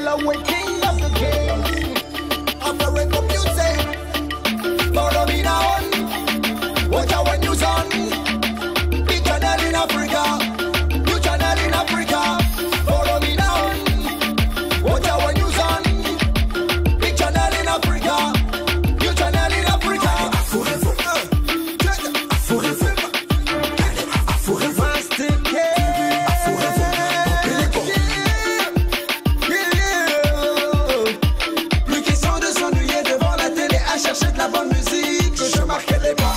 Well, I'm king of the kings. I'm forever music. Follow me now. Watch out when you son. Big channel in Africa. New channel in Africa. Follow me now. Watch out when you son. Big channel in Africa. New channel in Africa. Forever. Forever. Chercher de la bonne musique, que je marquais les pas.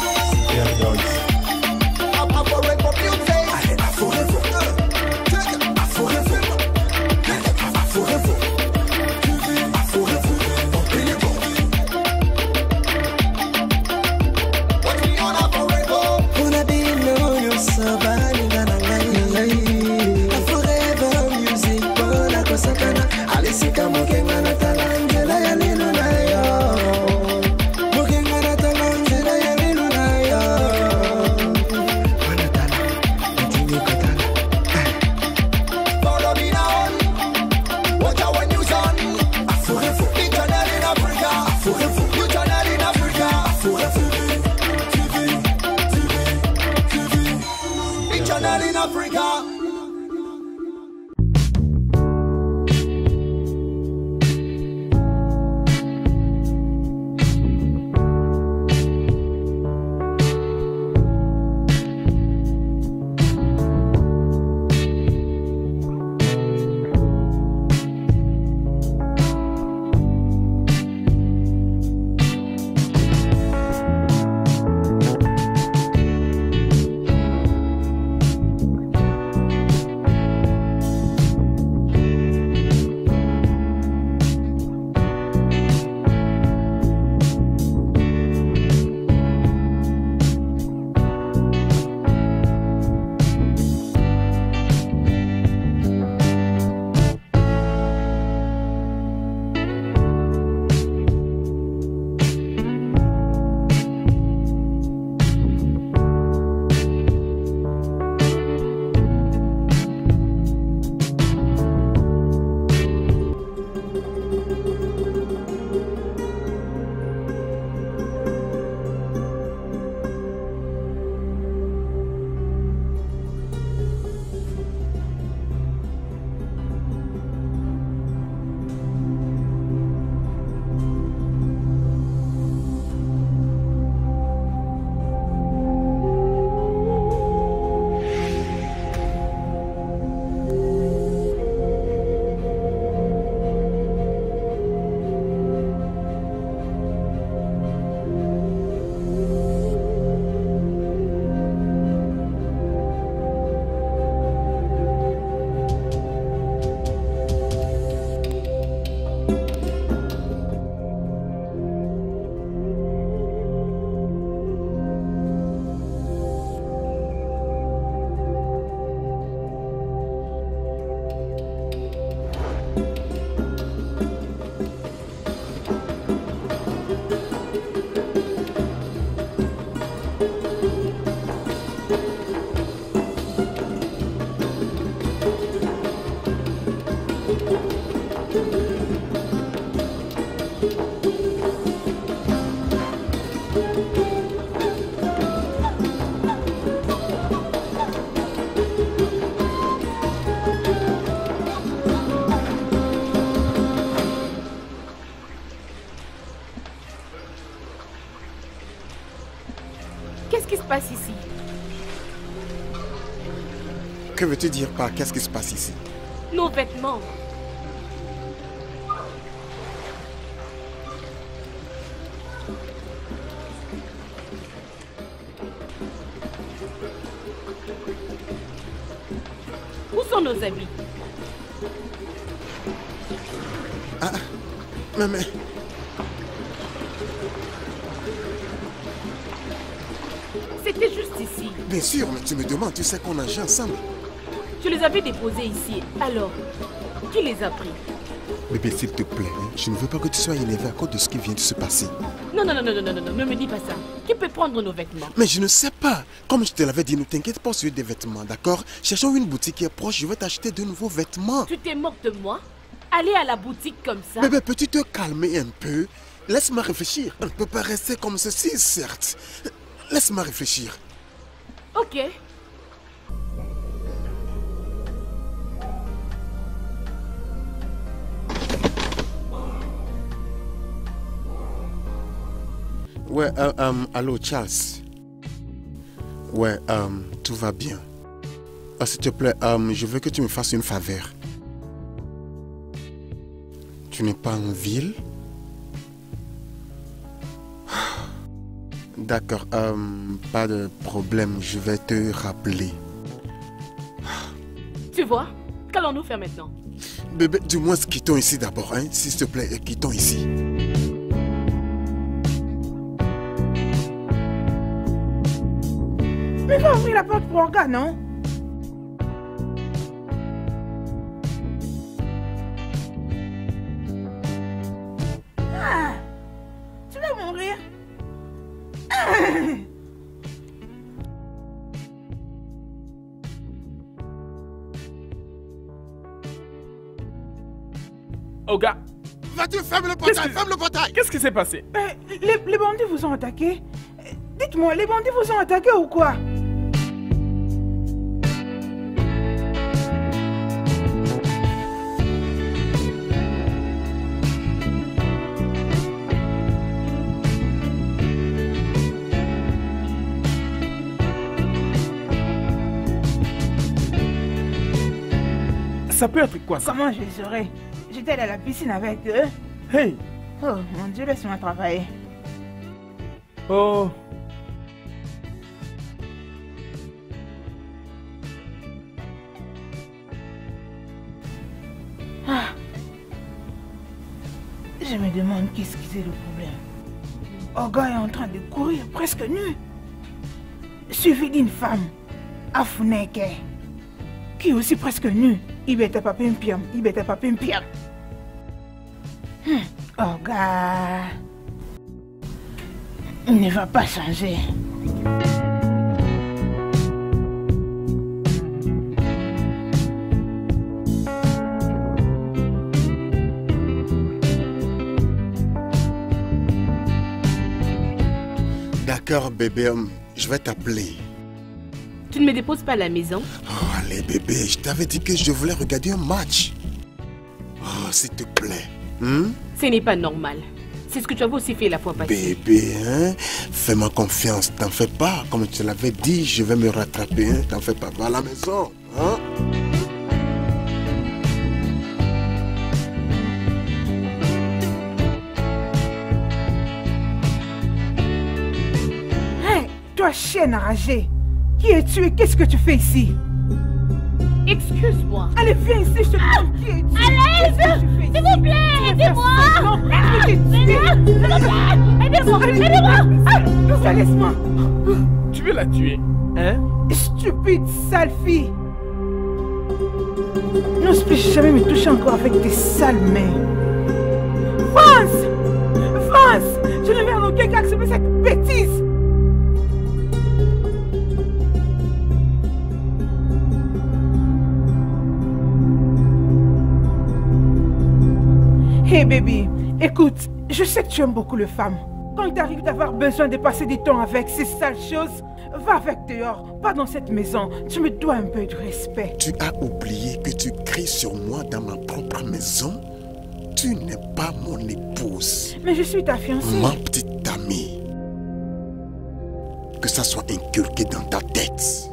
Qu'est-ce qui se passe ici? Que veux-tu dire par qu'est-ce qui se passe ici? Nos vêtements. Où sont nos habits? Ah, mais... C'était juste ici. Bien sûr, mais tu me demandes, tu sais qu'on agit ensemble. Je les avais déposés ici. Alors, qui les a pris? Bébé, s'il te plaît, hein, je ne veux pas que tu sois énervé à cause de ce qui vient de se passer. Non, ne me dis pas ça. Qui peut prendre nos vêtements? Mais je ne sais pas. Comme je te l'avais dit, ne t'inquiète pas sur des vêtements, d'accord? Cherchons une boutique qui est proche, je vais t'acheter de nouveaux vêtements. Tu t'es moqué de moi? aller à la boutique comme ça? Bébé, peux-tu te calmer un peu? Laisse-moi réfléchir. On ne peut pas rester comme ceci, certes. Laisse-moi réfléchir. Ok. Ouais, allô, Charles. Ouais, tout va bien. S'il te plaît, je veux que tu me fasses une faveur. Tu n'es pas en ville? D'accord, pas de problème, je vais te rappeler. Tu vois? Qu'allons-nous faire maintenant? Bébé, du moins quittons ici d'abord, hein, s'il te plaît, quittons ici. Mais va ouvrir la porte pour Olga, non? Ah, tu vas mourir. Olga, Vas-tu fermer le portail, ferme le portail! qu'est-ce qui s'est passé? Les bandits vous ont attaqué? Dites-moi, les bandits vous ont attaqué ou quoi? Ça peut être quoi ça? Comment je les aurais? J'étais allé à la piscine avec eux. Hey! Oh mon Dieu, laisse-moi travailler. Oh! Ah. Je me demande qu'est-ce qui c'est le problème. Olga est en train de courir presque nue, suivi d'une femme, Afuneke, qui est aussi presque nue. Il bête pas pimpiam, il bête pas pimpiam. Olga ne va pas changer. D'accord, bébé, je vais t'appeler. Tu ne me déposes pas à la maison? Oh, allez, bébé, je t'avais dit que je voulais regarder un match. Oh, s'il te plaît. Ce n'est pas normal. C'est ce que tu avais aussi fait la fois passée. Bébé, hein? Fais-moi confiance, t'en fais pas. Comme tu l'avais dit, je vais me rattraper, hein? T'en fais pas, va à la maison, hein? Hey, toi, chienne enragée, qui es-tu et qu'est-ce que tu fais ici? Excuse-moi. Allez, viens ici, je te demande qui es-tu? Allez, s'il vous plaît, aidez-moi. Aidez-moi, aidez-moi. Laisse-moi. Tu veux la tuer, hein? Stupide, sale fille. N'ose plus jamais me toucher encore avec tes sales mains. France! France! Je ne vais en aucun cas accepter cette bêtise. Hey baby, écoute, je sais que tu aimes beaucoup les femmes. Quand il t'arrive d'avoir besoin de passer du temps avec ces sales choses, va avec dehors, pas dans cette maison. Tu me dois un peu de respect. Tu as oublié que tu cries sur moi dans ma propre maison? Tu n'es pas mon épouse. Mais je suis ta fiancée. Ma petite amie. Que ça soit inculqué dans ta tête.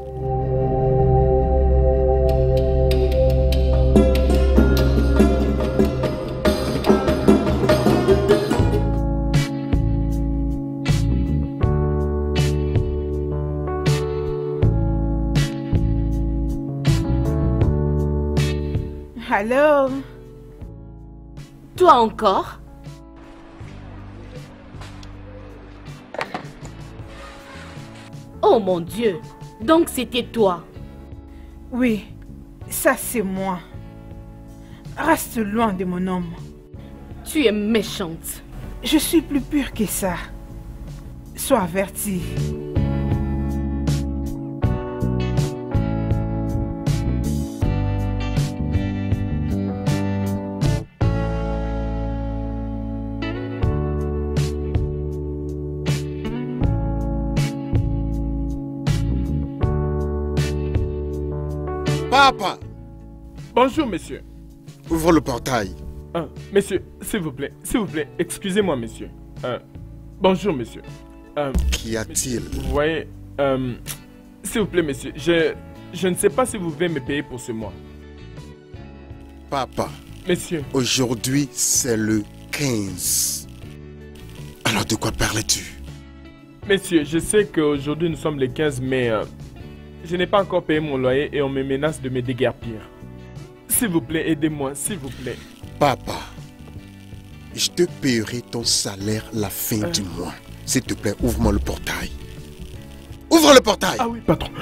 Allô? Toi encore? Oh mon Dieu! Donc c'était toi? Oui, ça c'est moi. Reste loin de mon homme. Tu es méchante. Je suis plus pure que ça. Sois avertie. Papa, Bonjour, monsieur. ouvre le portail. Monsieur, s'il vous plaît, excusez-moi, monsieur. Bonjour, monsieur. Qu'y a-t-il? Vous voyez, s'il vous plaît, monsieur, je ne sais pas si vous pouvez me payer pour ce mois. Papa, Monsieur, aujourd'hui c'est le 15. Alors de quoi parles-tu? monsieur, je sais qu'aujourd'hui nous sommes le 15, mais je n'ai pas encore payé mon loyer et on me menace de me déguerpir. S'il vous plaît, aidez-moi, s'il vous plaît. Papa, je te paierai ton salaire la fin du mois. S'il te plaît, ouvre-moi le portail. Ouvre le portail! Ah oui, patron.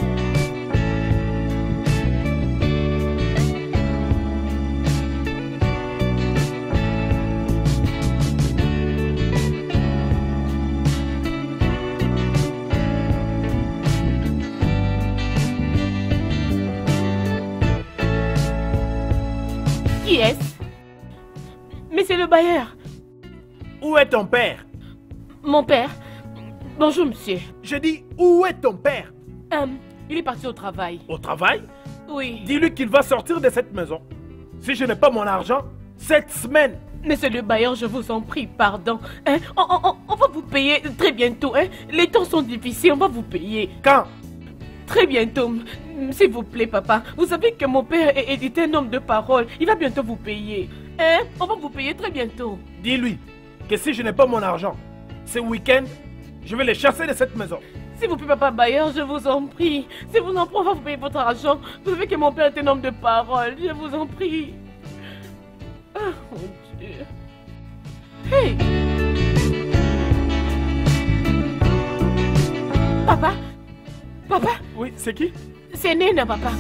Qui est-ce? Mais c'est le bailleur. Où est ton père? Mon père. Bonjour, monsieur. Je dis, où est ton père? Il est parti au travail. Au travail? Oui. Dis-lui qu'il va sortir de cette maison. Si je n'ai pas mon argent, cette semaine. Monsieur le bailleur, je vous en prie, pardon. On va vous payer très bientôt. Les temps sont difficiles, on va vous payer. Quand? Très bientôt. S'il vous plaît, papa. Vous savez que mon père est un homme de parole. Il va bientôt vous payer. On va vous payer très bientôt. Dis-lui que si je n'ai pas mon argent, ce week-end, je vais les chasser de cette maison. S'il vous plaît, papa bailleur, je vous en prie. Si vous en prie, on va vous payer votre argent. Vous savez que mon père est un homme de parole. Je vous en prie. Ah, mon Dieu. Hey! Papa? Papa? Oui, c'est qui? C'est Nena, papa.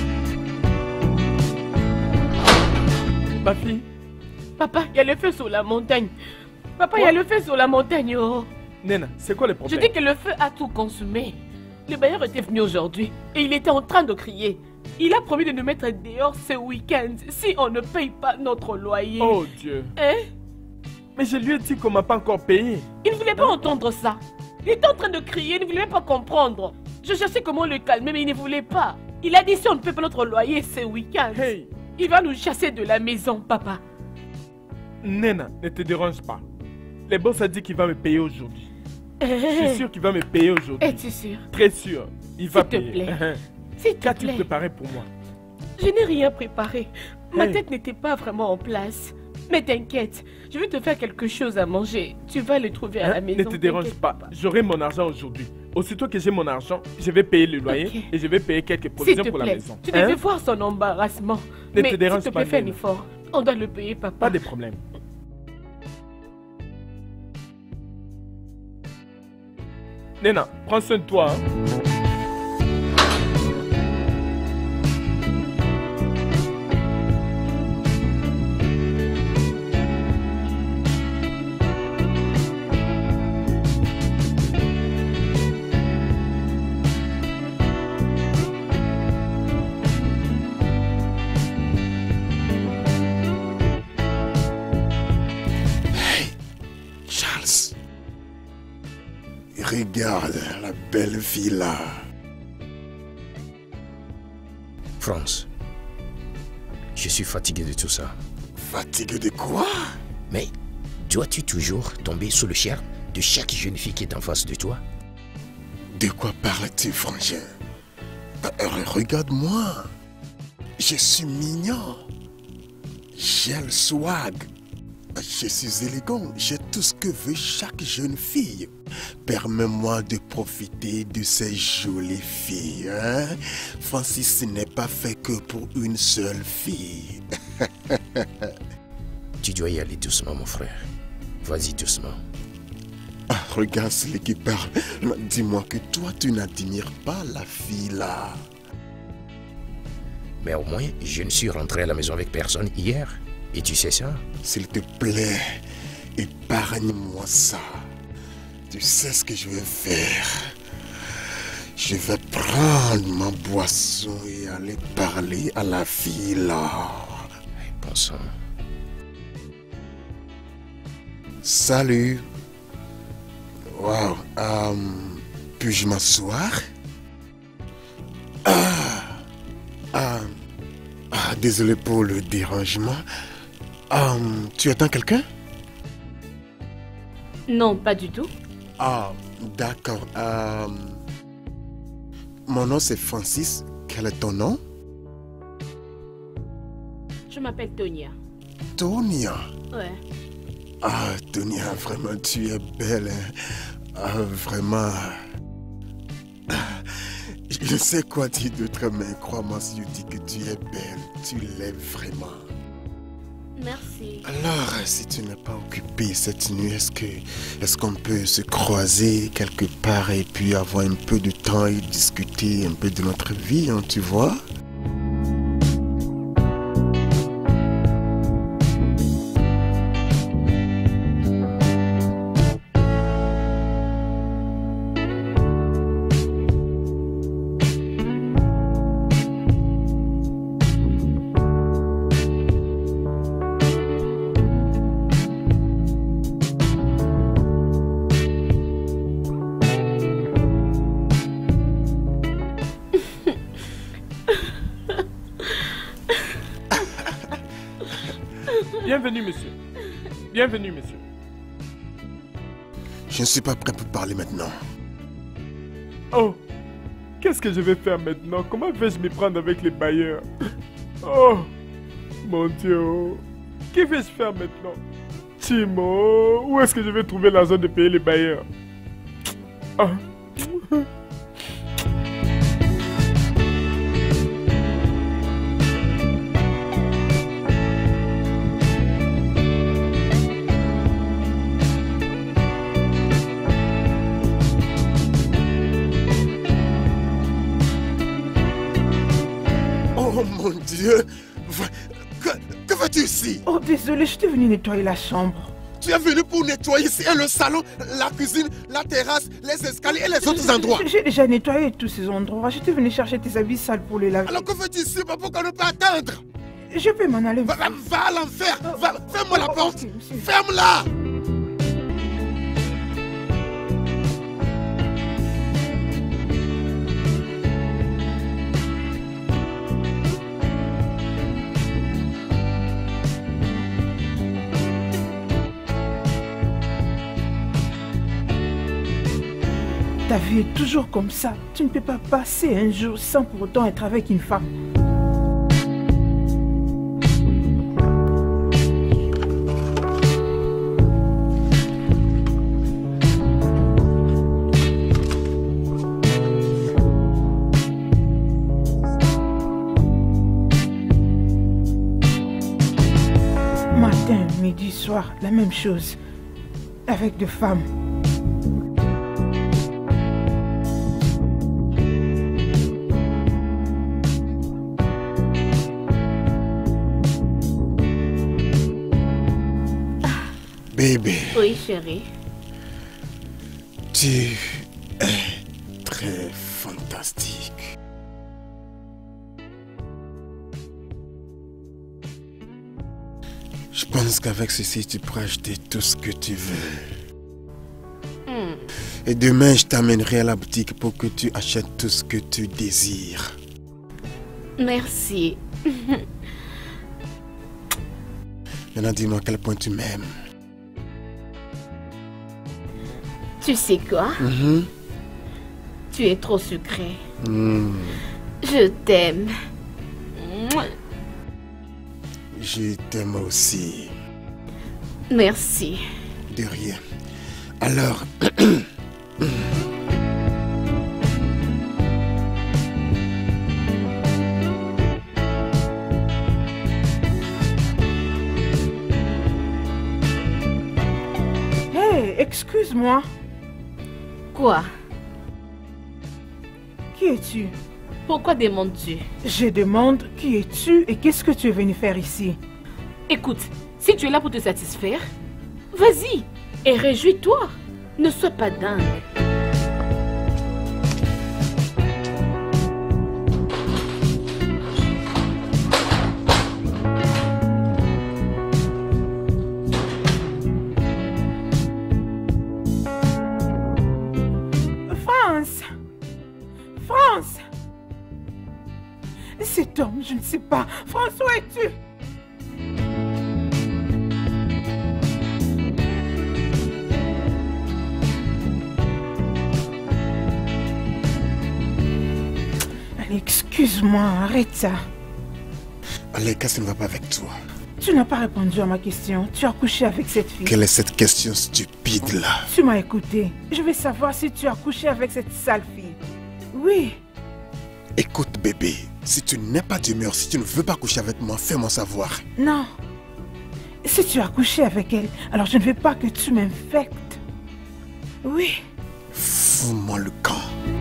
Ma fille. Papa, il y a le feu sur la montagne. Papa, il y a le feu sur la montagne. Oh. Nena, c'est quoi le Je problème? dis que le feu a tout consumé. Le bailleur était venu aujourd'hui et il était en train de crier. Il a promis de nous mettre dehors ce week-end si on ne paye pas notre loyer. Oh Dieu. Hein? Mais je lui ai dit qu'on m'a pas encore payé. Il ne voulait pas entendre ça. Il était en train de crier, il ne voulait même pas comprendre. Je cherchais comment le calmer, mais il ne voulait pas. Il a dit si on ne paye pas notre loyer ce week-end, Hey, il va nous chasser de la maison, papa. Nena, ne te dérange pas. Le boss a dit qu'il va me payer aujourd'hui. Je suis Eh, sûr qu'il va me payer aujourd'hui. es-tu sûr? Très sûr. Il va S'il te payer. plaît. S'il te Qu'as-tu plaît. préparé pour moi? Je n'ai rien préparé. Ma Hey. tête n'était pas vraiment en place. Mais t'inquiète, je vais te faire quelque chose à manger. Tu vas le trouver à la maison. Ne te dérange t'inquiète pas. J'aurai mon argent aujourd'hui. Aussitôt que j'ai mon argent, je vais payer le loyer Ok. et je vais payer quelques S'il provisions te pour la plaît, maison. tu devais Hein? voir son embarrassement. Ne Mais te dérange s'il te pas, plaît, fais un Nena. effort. On doit le payer, papa. Pas de problème. Nena, prends soin de toi. Hein. Charles, regarde la belle villa. France, je suis fatigué de tout ça. Fatigué de quoi? Mais dois-tu toujours tomber sous le charme de chaque jeune fille qui est en face de toi? De quoi parles-tu, frangin? Regarde-moi. Je suis mignon. J'ai le swag. Je suis élégant. J'ai tout ce que veut chaque jeune fille. Permets-moi de profiter de ces jolies filles. Hein? Francis n'est pas fait que pour une seule fille. Tu dois y aller doucement, mon frère. Vas-y doucement. Ah, regarde celui qui parle. Dis-moi que toi, tu n'admires pas la fille là. Mais au moins, je ne suis rentré à la maison avec personne hier. Et tu sais ça? S'il te plaît, épargne-moi ça. Tu sais ce que je vais faire. Je vais prendre ma boisson et aller parler à la fille là. Bon sang. Salut. Wow. Puis-je m'asseoir? Ah, Désolé pour le dérangement. Tu attends quelqu'un? Non, pas du tout. D'accord. Mon nom c'est Francis. Quel est ton nom? Je m'appelle Tonia. Tonia? Ouais. Tonia, vraiment, tu es belle. Vraiment. Je ne sais quoi dire d'autre, mais crois-moi si je dis que tu es belle. Tu l'es vraiment. Merci. Alors, si tu n'es pas occupé cette nuit, est-ce qu'on peut se croiser quelque part et puis avoir un peu de temps et discuter un peu de notre vie, hein, tu vois? Bienvenue, monsieur. Bienvenue, monsieur. Je ne suis pas prêt pour parler maintenant. Oh, qu'est-ce que je vais faire maintenant? Comment vais-je m'y prendre avec les bailleurs? Oh, mon Dieu. Que vais-je faire maintenant? Timo, où est-ce que je vais trouver l'argent de payer les bailleurs? Ah. Oh mon Dieu! Que fais-tu ici? Oh, désolé, je suis venu nettoyer la chambre. Tu es venu pour nettoyer ici le salon, la cuisine, la terrasse, les escaliers et les autres endroits. J'ai déjà nettoyé tous ces endroits. Je suis venu chercher tes habits sales pour les laver. Alors que fais-tu ici? Pourquoi ne pas attendre? Je peux m'en aller. Va à l'enfer! Ferme-moi la porte! Ok, monsieur. Ferme-la! Ta vie est toujours comme ça. Tu ne peux pas passer un jour sans pour autant être avec une femme. Matin, midi, soir, la même chose. Avec deux femmes. Bébé, Oui, chérie. tu es très fantastique. Je pense qu'avec ceci, tu pourras acheter tout ce que tu veux. Et demain, je t'amènerai à la boutique pour que tu achètes tout ce que tu désires. Merci. Maintenant, dis-moi à quel point tu m'aimes. Tu sais quoi? Tu es trop sucré. Je t'aime. Je t'aime aussi. Merci. De rien. Alors... Hey, excuse-moi. Quoi? Qui es-tu? Pourquoi demandes-tu? Je demande qui es-tu et qu'est-ce que tu es venu faire ici? Écoute, si tu es là pour te satisfaire, vas-y et réjouis-toi. Ne sois pas dingue. Cet homme, je ne sais pas. François, es-tu? Allez, excuse-moi, arrête ça. Allez, qu'est-ce qui ne va pas avec toi? Tu n'as pas répondu à ma question. Tu as couché avec cette fille. Quelle est cette question stupide là? Tu m'as écouté. Je veux savoir si tu as couché avec cette sale fille. Oui. Écoute bébé, si tu n'es pas d'humeur, si tu ne veux pas coucher avec moi, fais-moi savoir. Non. Si tu as couché avec elle, alors je ne veux pas que tu m'infectes. Oui. Fous-moi le camp.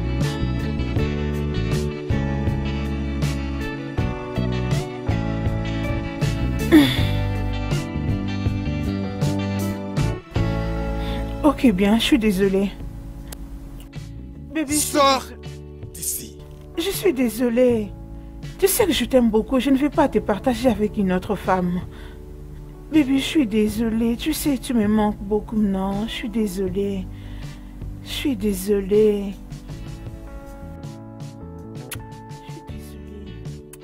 Ok, bien, je suis désolée. Bébé, Sors d'ici. je suis désolée. Tu sais que je t'aime beaucoup. Je ne vais pas te partager avec une autre femme. Bébé, je suis désolée. Tu sais, tu me manques beaucoup. Non, je suis désolée. Je suis désolée. Je suis désolée.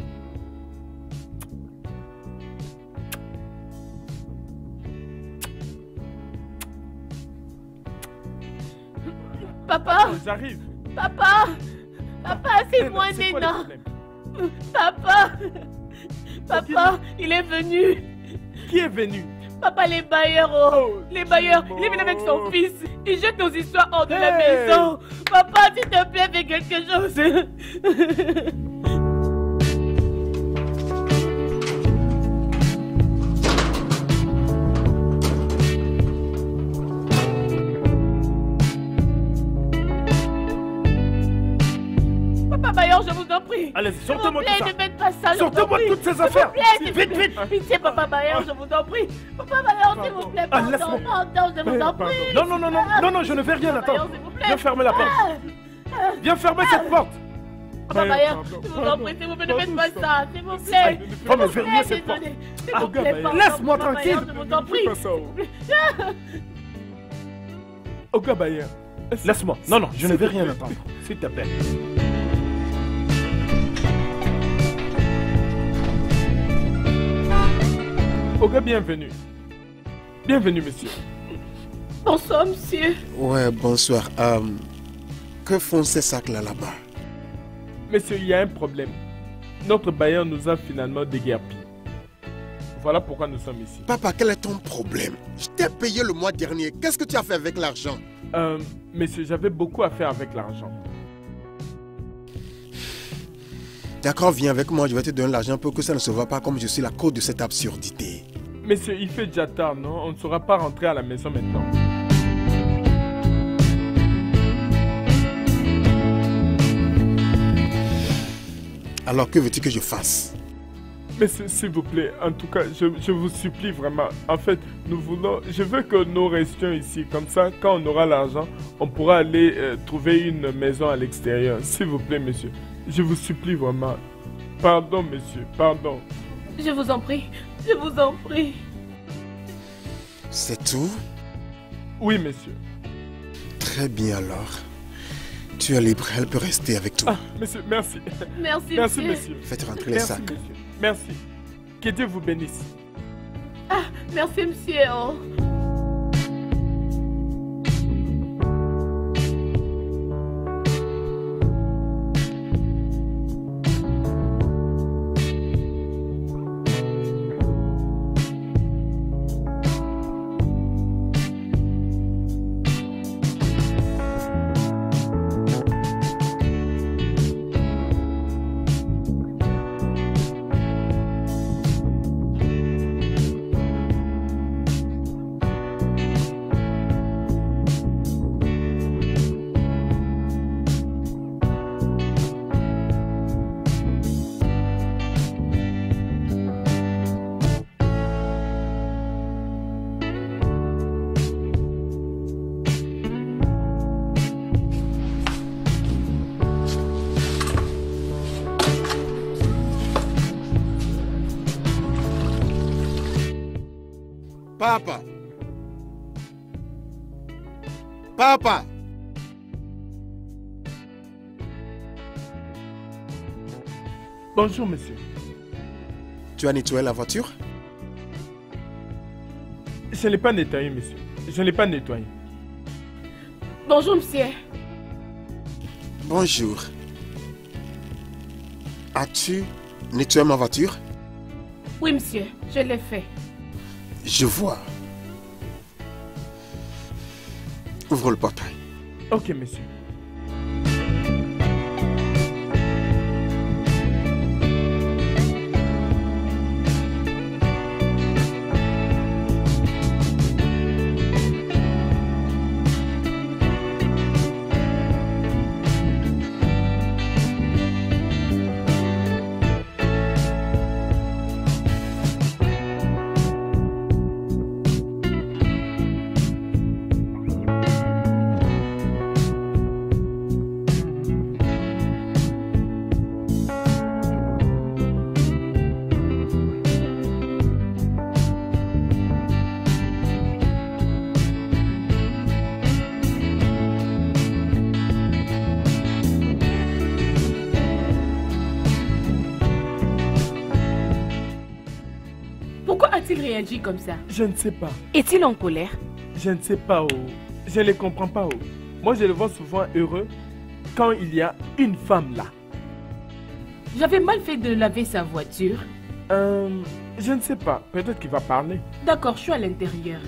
Papa, J'arrive. papa, papa, c'est moi, C'est quoi le Néna. problème? Papa, papa, il est venu. Qui est venu? Papa, les bailleurs, oh. Oh, Les bailleurs, Simon. il est venu avec son fils. Il jette nos histoires hors de la Hey. maison. Papa, s'il te plaît, fais quelque chose. Papa Bayor, je vous en prie. Allez, S'il vous sortez-moi plaît, tout ça. ne faites pas ça. je vous en Sortez-moi prie. toutes ces S'il vous affaires. plaît, s'il vous Vite, plaît. vite. Pitié, Papa Bayor, je vous en prie. Papa Bayor, s'il vous plaît, Ah, pardon, laisse-moi. pardon, je vous en prie. Non, non, non, non, non, non, je ne vais rien Papa Bayor, attendre. s'il vous plaît. Viens fermer la porte. Viens fermer cette porte. Papa Bayor, Pardon, je vous en pardon, prie, s'il vous plaît, ne faites pardon, pas ça, s'il vous plaît. Oh, mais fermez cette porte. Désolé. S'il vous Oga plaît, Bayor, pardon, laisse-moi Papa Bayor, tranquille. je vous en prie. Fais pas ça, oh. Oga Bayor, laisse-moi. Non, non, je ne vais rien attendre. S'il te plaît. Oga, bienvenue. Bienvenue, monsieur. Bonsoir, monsieur. Ouais, bonsoir. Que font ces sacs-là là-bas? Monsieur, il y a un problème. Notre bailleur nous a finalement déguerpis. Voilà pourquoi nous sommes ici. Papa, quel est ton problème? Je t'ai payé le mois dernier. Qu'est-ce que tu as fait avec l'argent? Monsieur, j'avais beaucoup à faire avec l'argent. D'accord, viens avec moi, je vais te donner l'argent pour que ça ne se voit pas comme je suis la cause de cette absurdité. Monsieur, il fait déjà tard, non? On ne saura pas rentrer à la maison maintenant. Alors que veux-tu que je fasse? Monsieur, s'il vous plaît, en tout cas, je vous supplie vraiment. En fait, je veux que nous restions ici. Comme ça, quand on aura l'argent, on pourra aller trouver une maison à l'extérieur. S'il vous plaît, monsieur. Je vous supplie vraiment. Pardon, monsieur, pardon. Je vous en prie, je vous en prie. C'est tout? Oui, monsieur. Très bien alors. Tu es libre, elle peut rester avec toi. Ah, monsieur, merci. Merci, Merci, monsieur. monsieur. Faites rentrer les Merci, sacs. monsieur. Merci. Que Dieu vous bénisse. Ah, merci, monsieur. Oh. Papa! Papa! Bonjour, monsieur. Tu as nettoyé la voiture? Je ne l'ai pas nettoyé, monsieur. Je ne l'ai pas nettoyé. Bonjour, monsieur. Bonjour. As-tu nettoyé ma voiture? Oui, monsieur, je l'ai fait. Je vois. Ouvre le portail. Ok, monsieur. Pourquoi a-t-il réagi comme ça? Je ne sais pas. Est-il en colère? Je ne sais pas, oh. Je ne les comprends pas, oh. Moi, je le vois souvent heureux quand il y a une femme là. J'avais mal fait de laver sa voiture. Je ne sais pas. Peut-être qu'il va parler. D'accord, je suis à l'intérieur.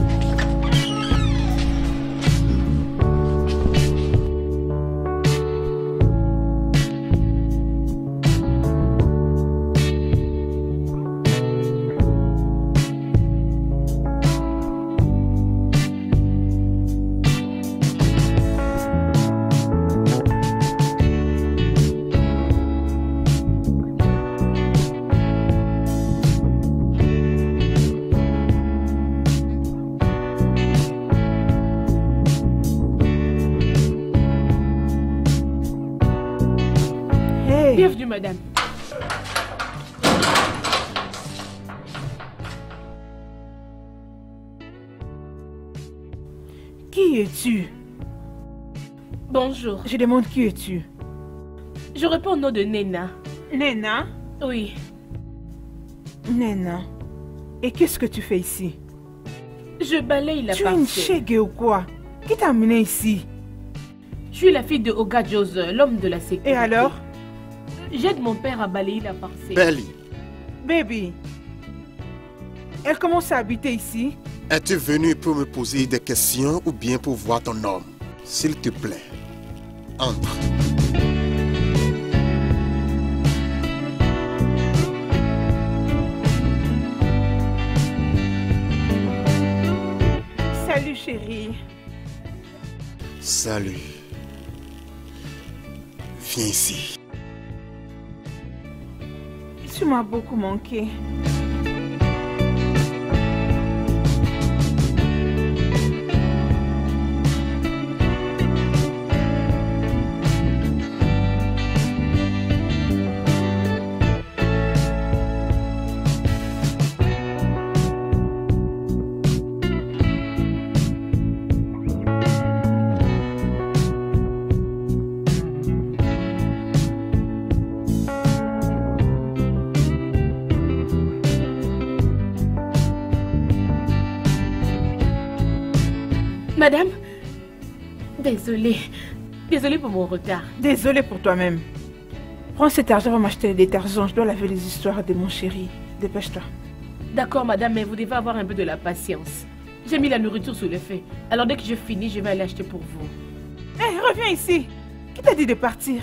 Bienvenue, madame. Qui es-tu? Bonjour. Je demande qui es-tu? Je réponds au nom de Nena. Nena? Oui. Nena. Et qu'est-ce que tu fais ici? Je balaye la Tu es une parcelle. chégue ou quoi? Qui t'a amené ici? Je suis la fille de Oga Jose, l'homme de la sécurité. Et alors? J'aide mon père à balayer la parcelle. Belly, Baby. Elle commence à habiter ici? es-tu venu pour me poser des questions ou bien pour voir ton homme? S'il te plaît, entre. Salut chérie. Salut. Viens ici. Tu m'as beaucoup manqué. Madame, désolée. Désolée pour mon retard. Désolée pour toi-même. Prends cet argent, va m'acheter les détergents. Je dois laver les histoires de mon chéri. Dépêche-toi. D'accord, madame, mais vous devez avoir un peu de la patience. J'ai mis la nourriture sous le feu. Alors dès que je finis, je vais aller acheter pour vous. Hé, reviens ici. Qui t'a dit de partir?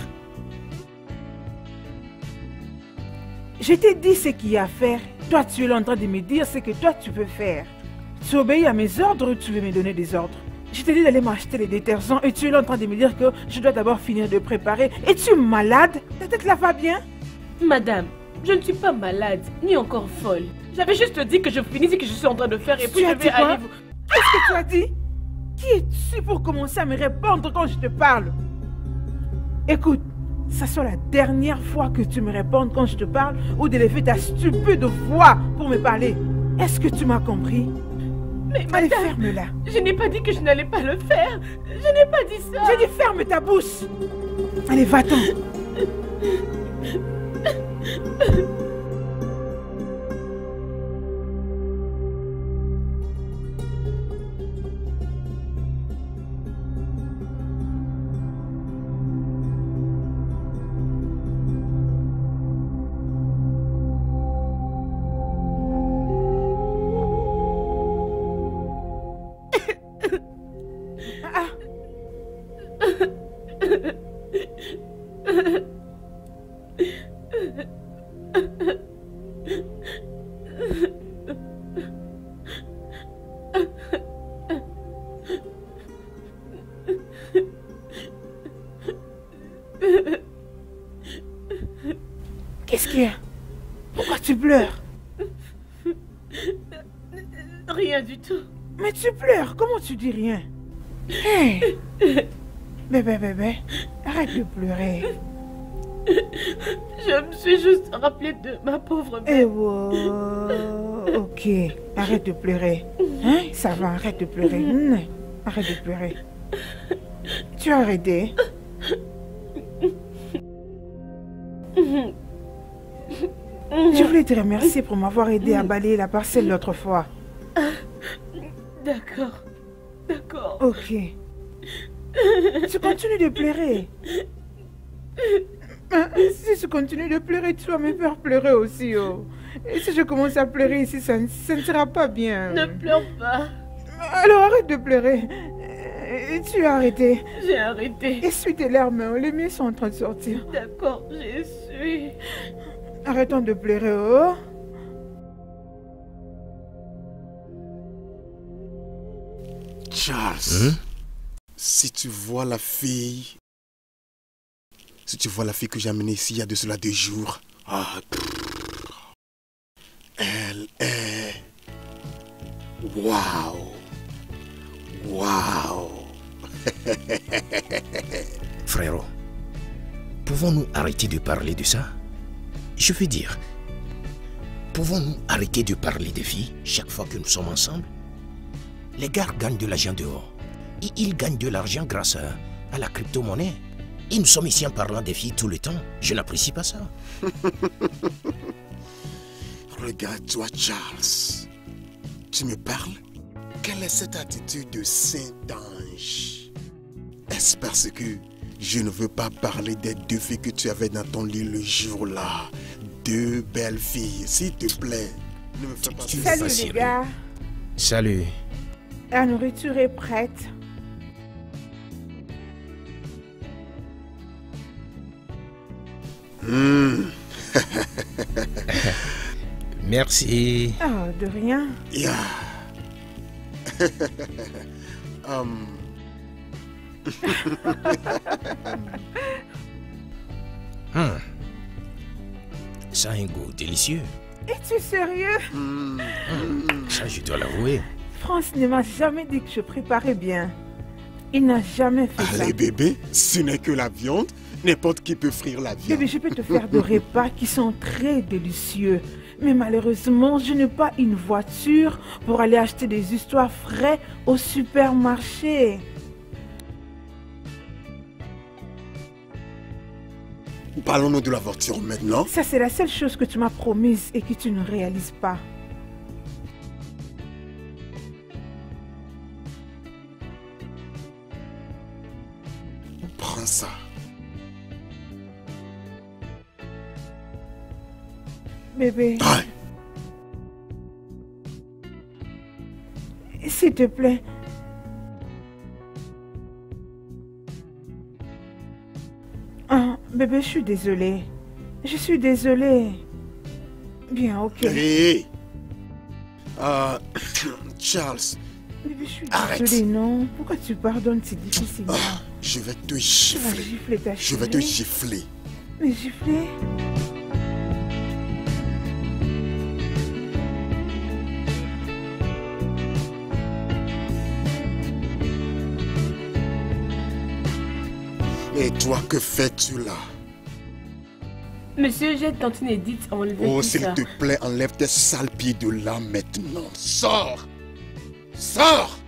Je t'ai dit ce qu'il y a à faire. Toi, tu es là en train de me dire ce que toi, tu peux faire. Tu obéis à mes ordres ou tu veux me donner des ordres? Je t'ai dit d'aller m'acheter les détergents et tu es là en train de me dire que je dois d'abord finir de préparer. Es-tu malade? Ta tête là va bien? Madame, je ne suis pas malade, ni encore folle. J'avais juste dit que je finissais ce que je suis en train de faire et puis Tu as je dit vais quoi? aller vous... Qu'est-ce que tu as dit? Qui es-tu pour commencer à me répondre quand je te parle? Écoute, ça soit la dernière fois que tu me réponds quand je te parle ou d'élever ta stupide voix pour me parler. Est-ce que tu m'as compris? Mais Allez, madame, ferme-la. je n'ai pas dit que je n'allais pas le faire. Je n'ai pas dit ça. J'ai dit ferme ta bouche. Allez, va-t'en. Qu'est-ce qu'il y a? Pourquoi tu pleures? Rien du tout. Mais tu pleures, comment tu dis rien? Hey! Bébé, arrête de pleurer. Je me suis juste rappelé de ma pauvre Eh mère. wow. Ok, arrête de pleurer. Hein? Ça va, arrête de pleurer. Arrête de pleurer. Tu as arrêté? Je voulais te remercier pour m'avoir aidé à balayer la parcelle l'autre fois. D'accord. D'accord. Ok. Tu continues de pleurer. Si tu continues de pleurer, tu vas me faire pleurer aussi. Oh. Et si je commence à pleurer ici, ça ne sera pas bien. Ne pleure pas. Alors arrête de pleurer. Tu as arrêté. J'ai arrêté. Essuie tes larmes, les miens sont en train de sortir. D'accord, j'essuie. Arrêtons de pleurer, oh. Charles, si tu vois la fille que j'ai amenée ici il y a de cela 2 jours, elle est... Waouh! Waouh! Frérot, pouvons-nous arrêter de parler de ça? Je veux dire, pouvons-nous arrêter de parler des filles chaque fois que nous sommes ensemble? Les gars gagnent de l'argent dehors. Et ils gagnent de l'argent grâce à la crypto-monnaie. Et nous sommes ici en parlant des filles tout le temps. Je n'apprécie pas ça. Regarde-toi, Charles. Tu me parles? Quelle est cette attitude de Saint-Ange? Est-ce parce que je ne veux pas parler des 2 filles que tu avais dans ton lit le jour-là? 2 belles filles, s'il te plaît. Ne me fais pas ça. Salut Facile. les gars. Salut. La nourriture est prête. Merci. Ah, de rien. Yeah. Ça a un goût délicieux. Es-tu sérieux? Ça, je dois l'avouer. France ne m'a jamais dit que je préparais bien. Il n'a jamais fait ça. Allez bébé, ce n'est que la viande. N'importe qui peut frire la viande. Bébé, je peux te faire des repas qui sont très délicieux. Mais malheureusement, je n'ai pas une voiture pour aller acheter des histoires frais au supermarché. Parlons-nous de la voiture maintenant. Ça, c'est la seule chose que tu m'as promise et que tu ne réalises pas. Prends ça. Bébé, Aïe. s'il te plaît. Ah, bébé, je suis désolée. Je suis désolée. Bien, ok. Hé. Charles, Bébé, je suis Arrête. désolée, non? Pourquoi tu pardonnes si difficilement? je vais te Tu vas gifler. gifler ta Je vais te chérie. gifler. Mais gifler? Et toi, que fais-tu là? Monsieur, j'aide tantine Edith à enlever Oh, tout s'il ça. te plaît, enlève tes sales pieds de là maintenant. Sors! Sors!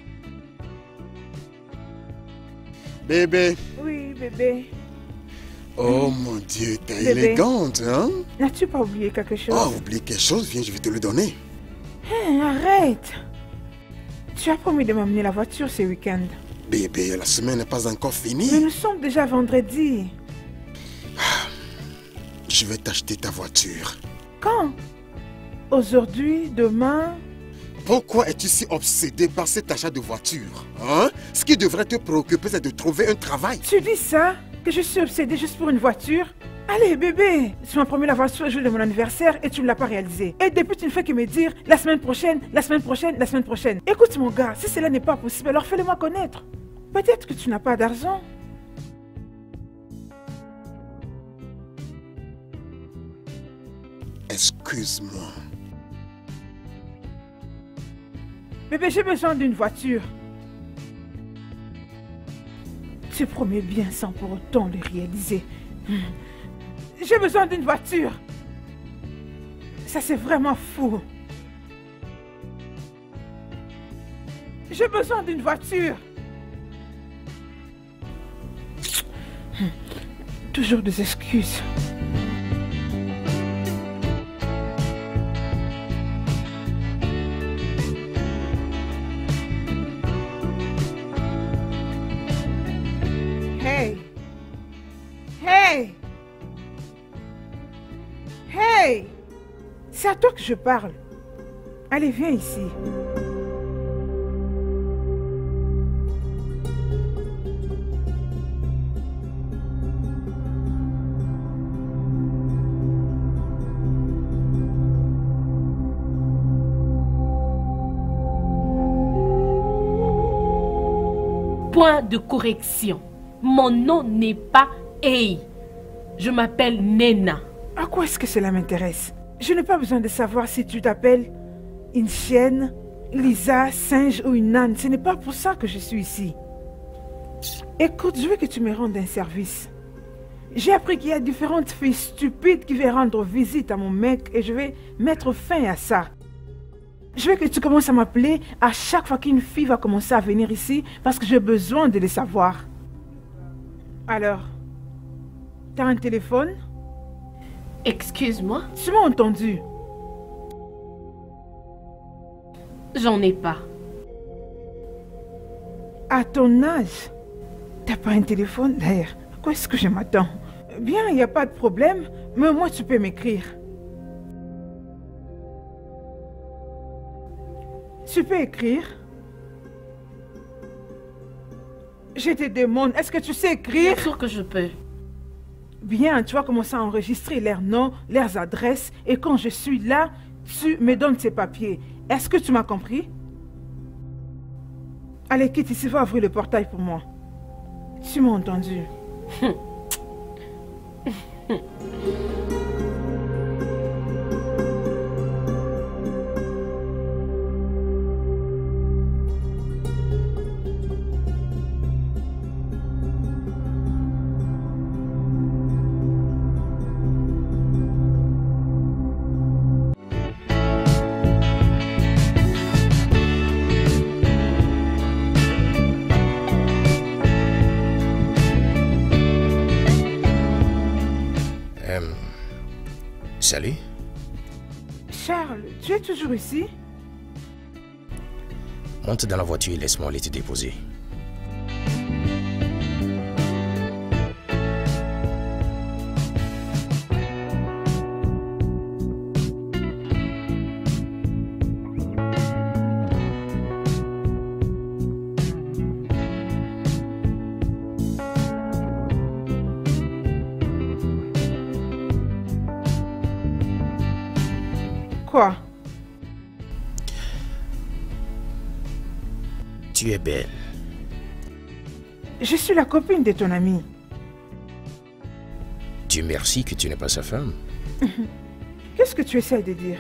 Bébé, Oui, bébé. Oh mon Dieu, t'es Bébé. élégante, hein? N'as-tu pas oublié quelque chose? Oh, oublie quelque chose, viens, je vais te le donner. Hein, arrête. Tu as promis de m'amener la voiture ce week-end. Bébé, la semaine n'est pas encore Mais finie. nous sommes déjà vendredi. Je vais t'acheter ta voiture. Quand? Aujourd'hui, demain? Pourquoi es-tu si obsédé par cet achat de voiture? Hein? Ce qui devrait te préoccuper, c'est de trouver un travail. Tu dis ça? Que je suis obsédée juste pour une voiture? Allez, bébé, tu m'as promis la voiture le jour de mon anniversaire et tu ne l'as pas réalisé. Et depuis, tu ne fais que me dire la semaine prochaine, la semaine prochaine, la semaine prochaine. Écoute, mon gars, si cela n'est pas possible, alors fais-le-moi connaître. Peut-être que tu n'as pas d'argent. Excuse-moi. Bébé, j'ai besoin d'une voiture. Tu promets bien sans pour autant le réaliser. J'ai besoin d'une voiture. Ça, c'est vraiment fou. J'ai besoin d'une voiture. Toujours des excuses. Hey! Hey! Hey! C'est à toi que je parle. Allez, viens ici. Point de correction. Mon nom n'est pas Hey. Je m'appelle Nena. À quoi est-ce que cela m'intéresse? Je n'ai pas besoin de savoir si tu t'appelles une chienne, Lisa, singe ou une âne. Ce n'est pas pour ça que je suis ici. Écoute, je veux que tu me rendes un service. J'ai appris qu'il y a différentes filles stupides qui viennent rendre visite à mon mec et je vais mettre fin à ça. Je veux que tu commences à m'appeler à chaque fois qu'une fille va commencer à venir ici parce que j'ai besoin de le savoir. Alors, t'as un téléphone? Excuse-moi, Tu m'as entendu? j'en ai pas. À ton âge, t'as pas un téléphone d'ailleurs? À quoi est-ce que je m'attends? Bien, il n'y a pas de problème, mais moi tu peux m'écrire. Tu peux écrire? Je te demande, est-ce que tu sais écrire? Bien sûr que je peux. Bien, tu vas commencer à enregistrer leurs noms, leurs adresses, et quand je suis là, tu me donnes ces papiers. Est-ce que tu m'as compris? Allez, quitte ici, va ouvrir le portail pour moi. Tu m'as entendu? Salut. Charles, tu es toujours ici? Monte dans la voiture et laisse-moi aller te déposer. Quoi? Tu es belle. Je suis la copine de ton ami. Dieu merci que tu n'es pas sa femme. Qu'est-ce que tu essaies de dire?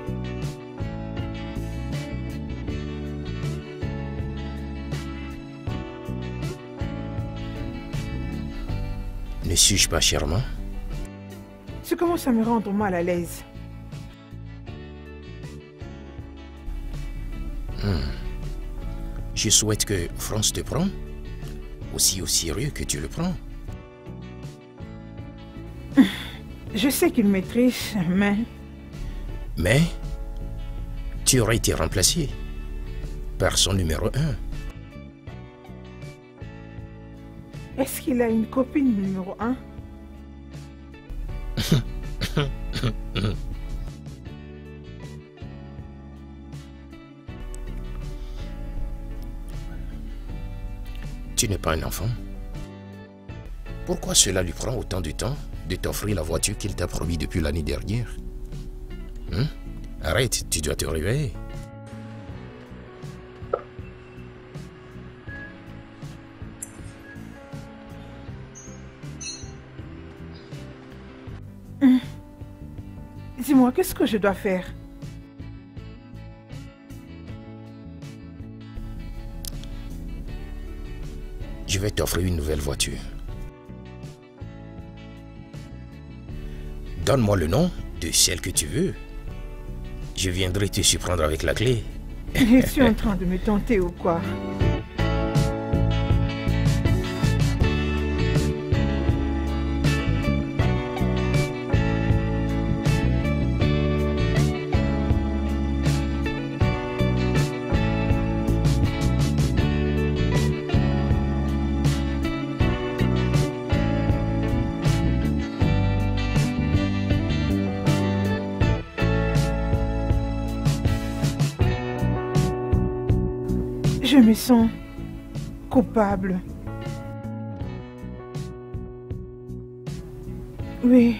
Ne suis-je pas charmant? Tu commences à me rendre mal à l'aise. Je souhaite que France te prenne aussi au sérieux que tu le prends. Je sais qu'il maîtrise, mais... Mais tu aurais été remplacé par son numéro 1. Est-ce qu'il a une copine numéro 1? Tu n'es pas un enfant. Pourquoi cela lui prend autant de temps de t'offrir la voiture qu'il t'a promis depuis l'année dernière? Arrête, tu dois te réveiller. Dis-moi, qu'est-ce que je dois faire? Je vais t'offrir une nouvelle voiture. Donne-moi le nom de celle que tu veux. Je viendrai te surprendre avec la clé. Je suis en train de me tenter ou quoi? Je me sens coupable. Oui.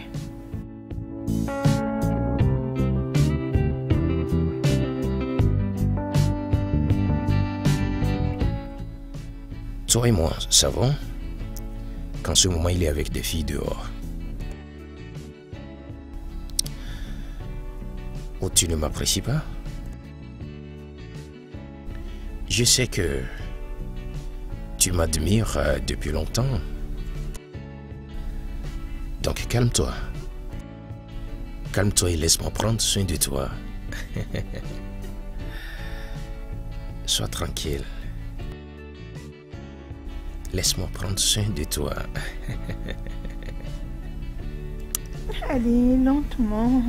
Toi et moi savons qu'en ce moment il est avec des filles dehors. Oh, tu ne m'apprécies pas? Je sais que tu m'admires depuis longtemps. Donc calme-toi. Calme-toi et laisse-moi prendre soin de toi. Sois tranquille. Laisse-moi prendre soin de toi. Allez, lentement.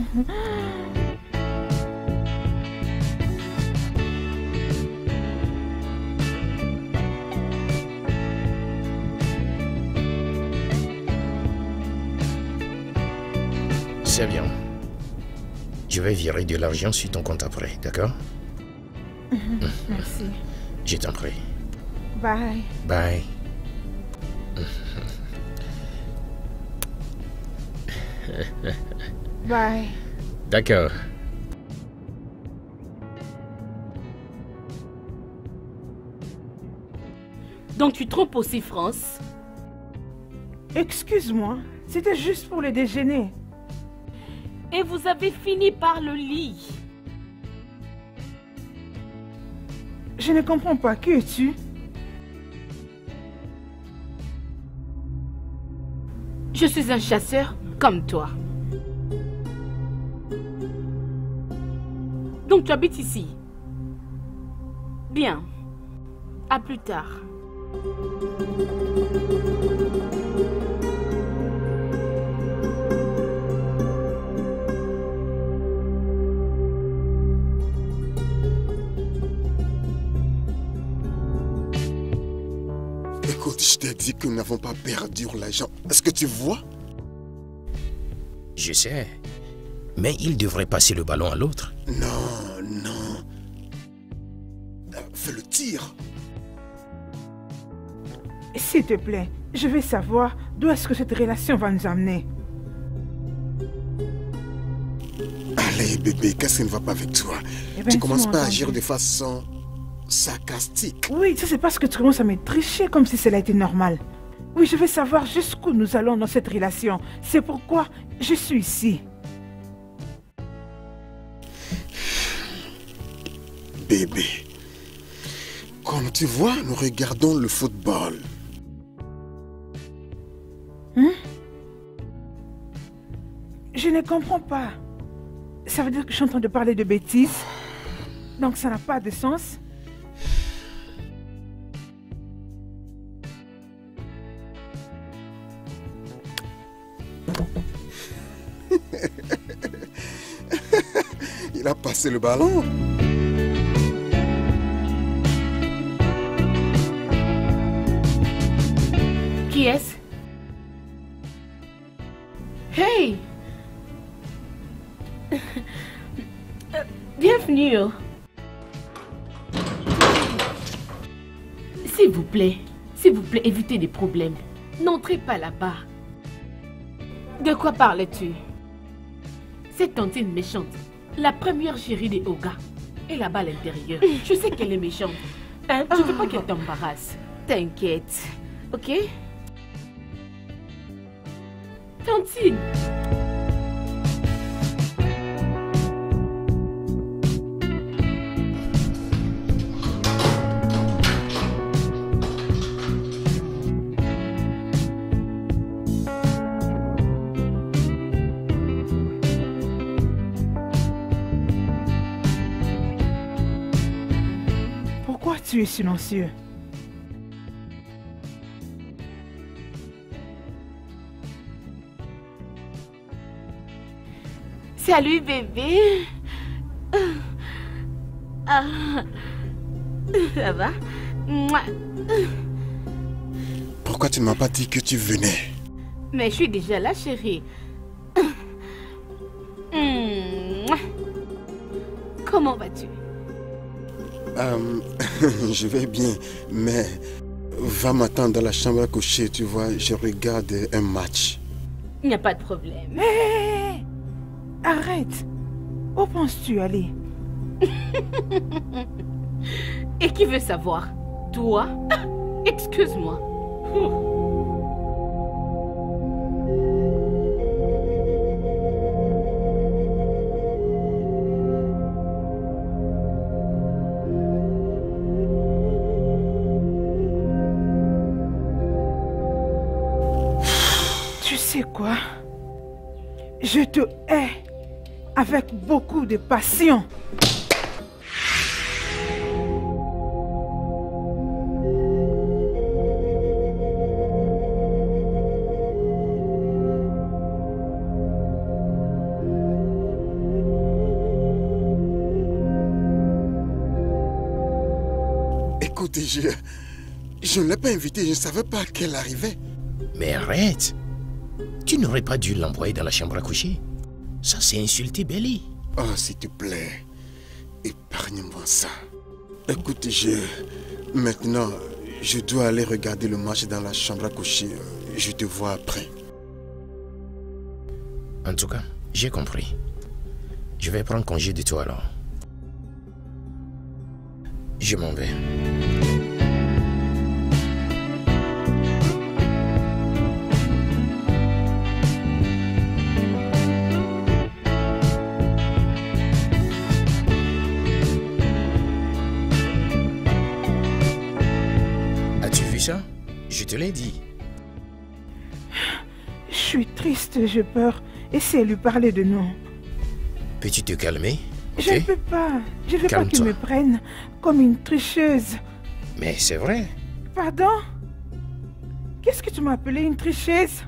C'est bien. Je vais virer de l'argent sur ton compte après, d'accord? Merci. Je t'en prie. Bye. Bye. Bye. D'accord. Donc tu trompes aussi France? Excuse-moi, c'était juste pour le déjeuner. Et vous avez fini par le lit. Je ne comprends pas, qui es-tu? Je suis un chasseur comme toi. Donc tu habites ici? Bien. À plus tard. Écoute, je t'ai dit que nous n'avons pas perdu l'argent. Est-ce que tu vois? Je sais. Mais il devrait passer le ballon à l'autre. Non, non. Fais le tir. S'il te plaît, je veux savoir d'où est-ce que cette relation va nous amener. Allez, bébé, qu'est-ce qui ne va pas avec toi? Eh ben, Tu commences tu m'as pas à entendu. agir de façon sarcastique. Oui, ça c'est parce que tu commences à me tricher comme si cela était normal. Oui, je veux savoir jusqu'où nous allons dans cette relation. C'est pourquoi je suis ici. Bébé, comme tu vois, nous regardons le football. Je ne comprends pas. Ça veut dire que je suis en train de parler de bêtises. Donc ça n'a pas de sens. Il a passé le ballon. Qui est-ce? Hey! Bienvenue. S'il vous plaît, évitez des problèmes. N'entrez pas là-bas. De quoi parles-tu? Cette tantine méchante, la première chérie des Oga, est là-bas à l'intérieur. Je sais qu'elle est méchante. Hein? Je ne veux pas qu'elle t'embarrasse. T'inquiète, ok? Tantine! Pourquoi tu es silencieux? Salut bébé. Ah. Ça va? Pourquoi tu ne m'as pas dit que tu venais? Mais je suis déjà là, chérie. Comment vas-tu? Je vais bien, mais va m'attendre dans la chambre à coucher, tu vois, je regarde un match. Il n'y a pas de problème. Hé! Arrête! Où penses-tu aller? Et qui veut savoir? Toi? Excuse-moi. Tu sais quoi? Je te hais avec beaucoup de passion. Écoute, je ne l'ai pas invitée, je ne savais pas qu'elle arrivait. Mais arrête. Tu n'aurais pas dû l'envoyer dans la chambre à coucher. Ça, c'est insulter Belly. Oh, s'il te plaît, épargne-moi ça. Écoute, maintenant, je dois aller regarder le match dans la chambre à coucher. Je te vois après. En tout cas, j'ai compris. Je vais prendre congé de toi alors. Je m'en vais. Ça, je te l'ai dit. Je suis triste, j'ai peur. Essaie de lui parler de nous. Peux-tu te calmer? Je ne peux pas. Je ne veux pas qu'il me prenne comme une tricheuse. Mais c'est vrai. Pardon? Qu'est-ce que tu m'as appelé une tricheuse?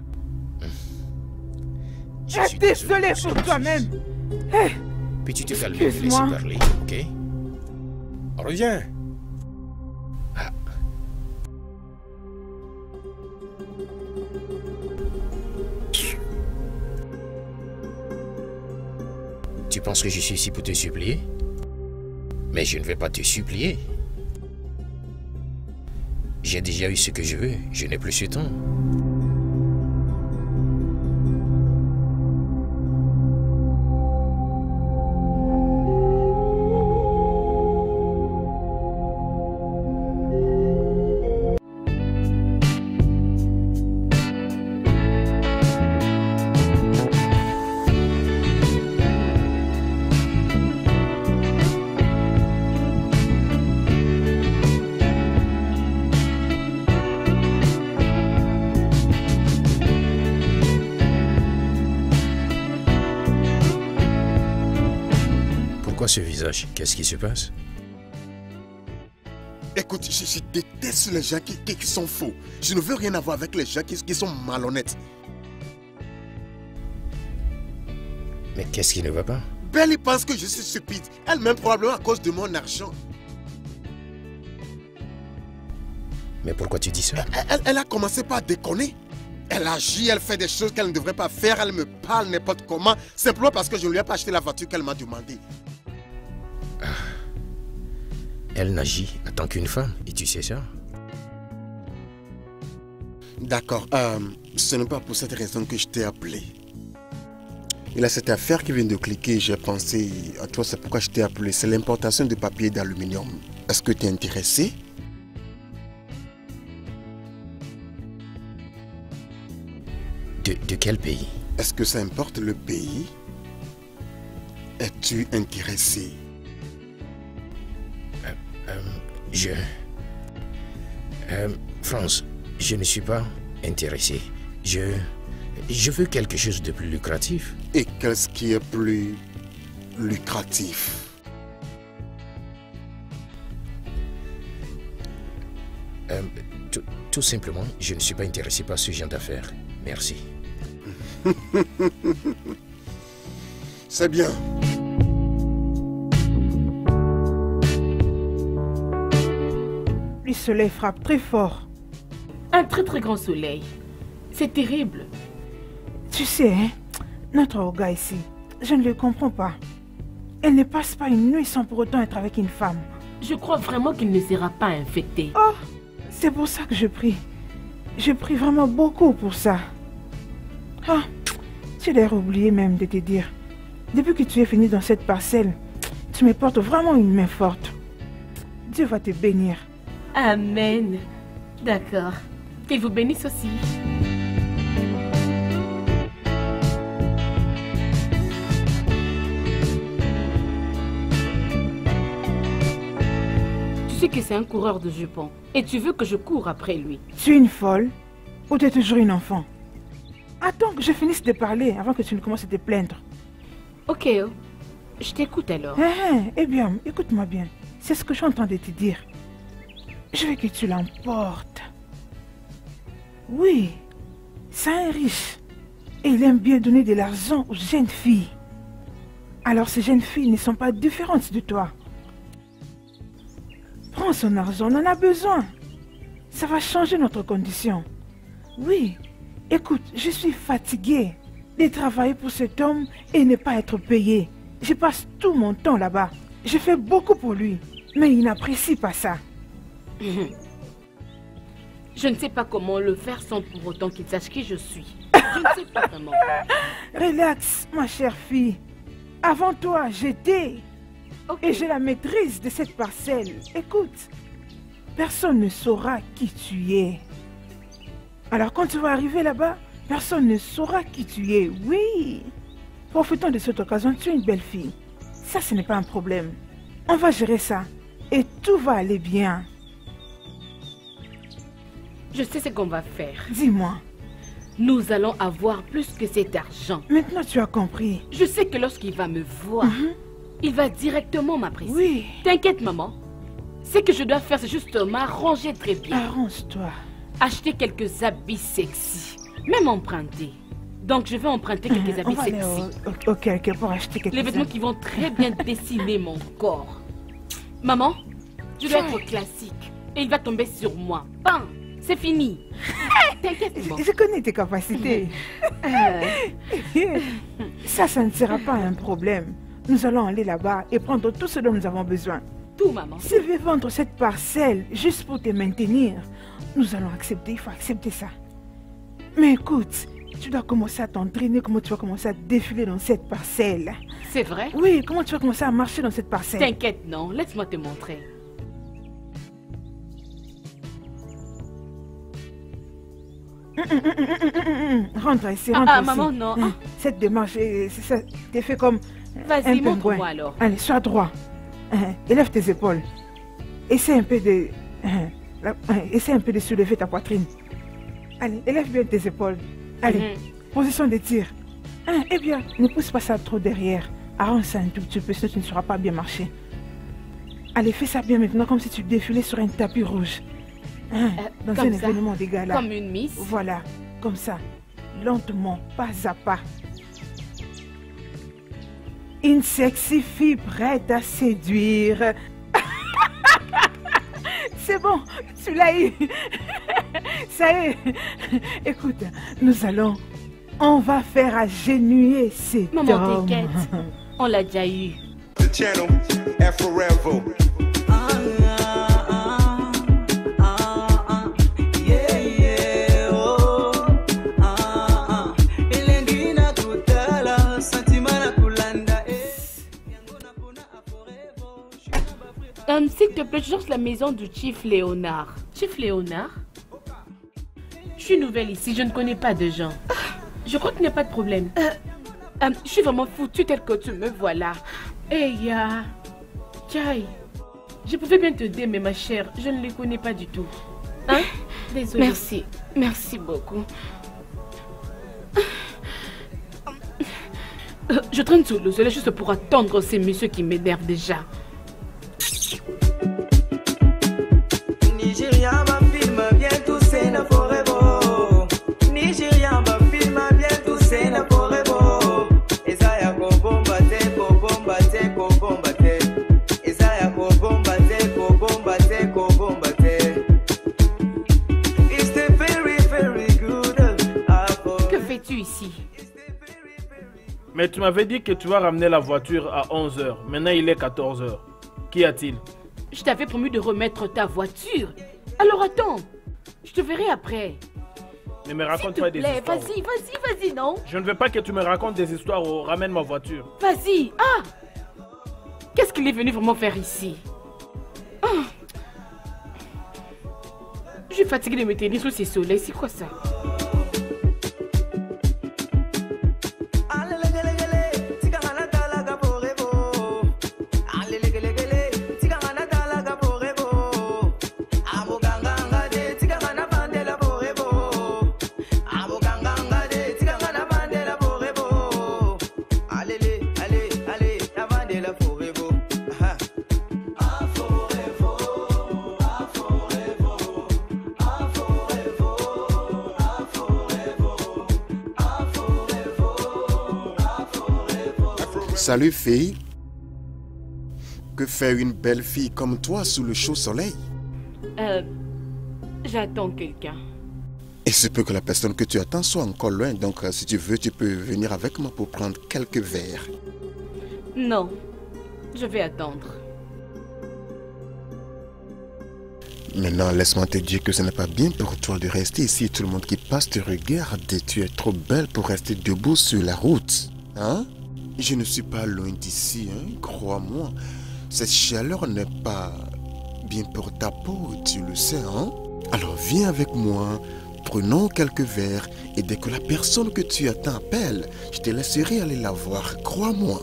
Je suis désolé pour toi-même. Hey, peux-tu te calmer et me laisser parler, ok? Reviens. Tu penses que je suis ici pour te supplier? Mais je ne vais pas te supplier. J'ai déjà eu ce que je veux, je n'ai plus ce temps. Ce visage, qu'est-ce qui se passe? Écoute, je déteste les gens qui sont faux. Je ne veux rien avoir avec les gens qui sont malhonnêtes. Mais qu'est-ce qui ne va pas? Belly pense que je suis stupide. Elle-même probablement à cause de mon argent. Mais pourquoi tu dis ça? Elle a commencé par déconner. Elle agit, elle fait des choses qu'elle ne devrait pas faire. Elle me parle n'importe comment. Simplement parce que je ne lui ai pas acheté la voiture qu'elle m'a demandé. Elle n'agit en tant qu'une femme, et tu sais ça? D'accord, ce n'est pas pour cette raison que je t'ai appelé. Il y a cette affaire qui vient de cliquer, j'ai pensé à toi, c'est pourquoi je t'ai appelé. C'est l'importation de papier d'aluminium. Est-ce que tu es intéressé? De quel pays? Est-ce que ça importe le pays? Es-tu intéressé? France, je ne suis pas intéressé. Je veux quelque chose de plus lucratif. Et qu'est-ce qui est plus lucratif? Tout simplement, je ne suis pas intéressé par ce genre d'affaires. Merci. C'est bien. Le soleil frappe très fort. Un très très grand soleil. C'est terrible. Tu sais, hein, notre Olga ici, je ne le comprends pas. Elle ne passe pas une nuit sans pour autant être avec une femme. Je crois vraiment qu'il ne sera pas infecté. Oh, c'est pour ça que je prie. Je prie vraiment beaucoup pour ça. Ah, j'ai l'air oublié même de te dire. Depuis que tu es venu dans cette parcelle, tu me portes vraiment une main forte. Dieu va te bénir. Amen. D'accord. Qu'il vous bénisse aussi. Tu sais que c'est un coureur de jupons. Et tu veux que je cours après lui. Tu es une folle ou tu es toujours une enfant? Attends que je finisse de parler avant que tu ne commences à te plaindre. Ok, oh. Je t'écoute alors. Eh bien, écoute-moi bien. C'est ce que je suis en train de te dire. Je veux que tu l'emportes. Oui, c'est un riche. Et il aime bien donner de l'argent aux jeunes filles. Alors ces jeunes filles ne sont pas différentes de toi. Prends son argent, on en a besoin. Ça va changer notre condition. Oui, écoute, je suis fatiguée de travailler pour cet homme et ne pas être payée. Je passe tout mon temps là-bas. Je fais beaucoup pour lui, mais il n'apprécie pas ça. Je ne sais pas comment le faire sans pour autant qu'il sache qui je suis. Je ne sais pas vraiment. Relax, ma chère fille. Avant toi, j'étais. Okay. Et j'ai la maîtrise de cette parcelle. Écoute, personne ne saura qui tu es. Alors quand tu vas arriver là-bas, personne ne saura qui tu es. Oui. Profitons de cette occasion, tu es une belle fille. Ça, ce n'est pas un problème. On va gérer ça. Et tout va aller bien. Je sais ce qu'on va faire. Dis-moi. Nous allons avoir plus que cet argent. Maintenant, tu as compris. Je sais que lorsqu'il va me voir, il va directement m'apprécier. Oui. T'inquiète, maman. Ce que je dois faire, c'est juste m'arranger très bien. Arrange-toi. Acheter quelques habits sexy. Même emprunter. Donc, je vais emprunter quelques habits sexy. Ok, pour acheter quelques Les vêtements qui vont très bien dessiner mon corps. Maman, je dois être classique. Et il va tomber sur moi. Bam! C'est fini. T'inquiète, maman. Je connais tes capacités. Ça ne sera pas un problème. Nous allons aller là-bas et prendre tout ce dont nous avons besoin. Tout, maman. Si je vais vendre cette parcelle juste pour te maintenir, nous allons accepter, il faut accepter ça. Mais écoute, tu dois commencer à t'entraîner, comment tu vas commencer à défiler dans cette parcelle. C'est vrai? Oui, comment tu vas commencer à marcher dans cette parcelle. T'inquiète, non, laisse-moi te montrer. Rentre ici, rentre ici. Maman, non. Cette démarche, ça t'es fait comme Vas-y, montre-moi alors. Allez, sois droit. Élève tes épaules. Essaie un peu de... Essaie un peu de soulever ta poitrine. Allez, élève bien tes épaules. Allez, position de tir. Eh bien, ne pousse pas ça trop derrière. Arrange ça un tout petit peu, sinon tu ne sauras pas bien marcher. Allez, fais ça bien maintenant, comme si tu défilais sur un tapis rouge. Dans un événement de gala. Comme une miss. Voilà, comme ça. Lentement, pas à pas. Une sexy fille prête à séduire. C'est bon, tu l'as eu. Ça y est. Écoute, on va faire agenouiller cet Maman, homme. t'inquiète. On l'a déjà eu. The channel F4Revo. S'il te plaît, je cherche la maison du Chief Léonard. Chief Léonard? Je suis nouvelle ici, je ne connais pas de gens. Je crois qu'il n'y a pas de problème. Je suis vraiment foutue tel que tu me vois là. Hey, Chai, je pouvais bien t'aider, mais ma chère, je ne les connais pas du tout. Hein? Désolée. Merci, merci beaucoup. Je traîne sous le soleil juste pour attendre ces messieurs qui m'énervent déjà. Nigérian va filmer bien tout c'est na forever. Nigérian va filmer bien tout c'est na forever. Ezaya ko bomba te ko bomba te ko bomba te. Ezaya ko bomba te ko bomba te ko bomba te. It's the very very good. Que fais-tu ici? Mais tu m'avais dit que tu vas ramener la voiture à 11h. Maintenant il est 14h. Qu'y a-t-il? Je t'avais promis de remettre ta voiture. Alors attends, je te verrai après. Ne me raconte pas des histoires. Vas-y, non? Je ne veux pas que tu me racontes des histoires ou ramène ma voiture. Vas-y, qu'est-ce qu'il est venu vraiment faire ici? Je suis fatiguée de me tenir sous ces soleils, c'est quoi ça? Salut fille. Que fait une belle fille comme toi sous le chaud soleil? J'attends quelqu'un. Et c'est peu que la personne que tu attends soit encore loin. Donc si tu veux, tu peux venir avec moi pour prendre quelques verres. Non, je vais attendre. Maintenant, laisse-moi te dire que ce n'est pas bien pour toi de rester ici. Tout le monde qui passe te regarde et tu es trop belle pour rester debout sur la route. Hein? Je ne suis pas loin d'ici, hein? Crois-moi. Cette chaleur n'est pas bien pour ta peau, tu le sais, hein? Alors viens avec moi, prenons quelques verres et dès que la personne que tu attends appelle, je te laisserai aller la voir, crois-moi.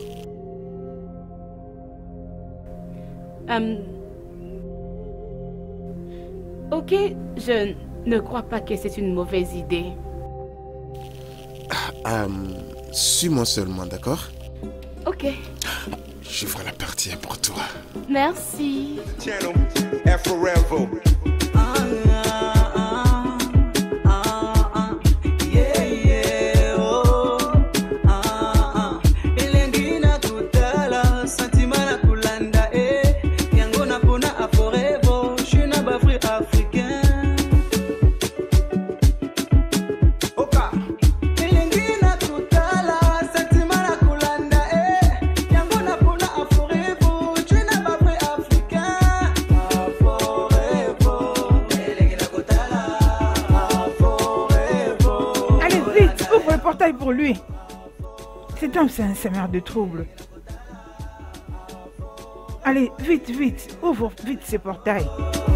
Ok, je ne crois pas que c'est une mauvaise idée. Suis-moi seulement, d'accord? Ok. Je ferai la partie pour toi. Merci. Channel F4Revo. Pour lui. Cet homme, c'est un semeur de troubles. Allez, vite, vite. Ouvre vite ces portails.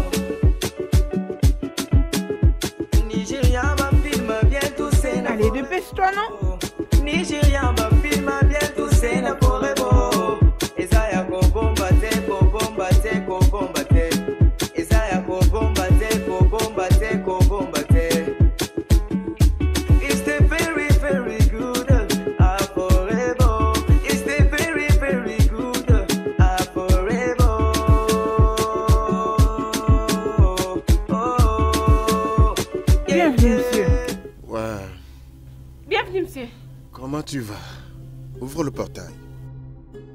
Allez, dépêche-toi, non? Nigérian va filmer bien tout c'est na forever. Ezaya ko bomba te ko bomba te ko bomba te. Ezaya ko bomba te ko bomba te ko bomba te. It's the very very good forever. It's the very very good forever. Bienvenue, monsieur. Ouais. Bienvenue, monsieur. Comment tu vas? Ouvre le portail.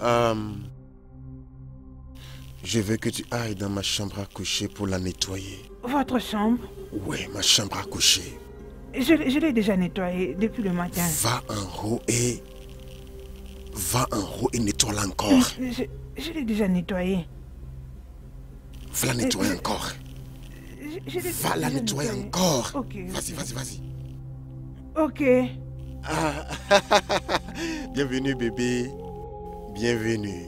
Je veux que tu ailles dans ma chambre à coucher pour la nettoyer. Votre chambre? Oui, ma chambre à coucher. Je l'ai déjà nettoyée depuis le matin. Va en haut et nettoie-la encore. Je l'ai déjà nettoyée. Va la nettoyer encore. Va la nettoyer encore. Ok. Vas-y. Ok. Ah. Bienvenue bébé. Bienvenue.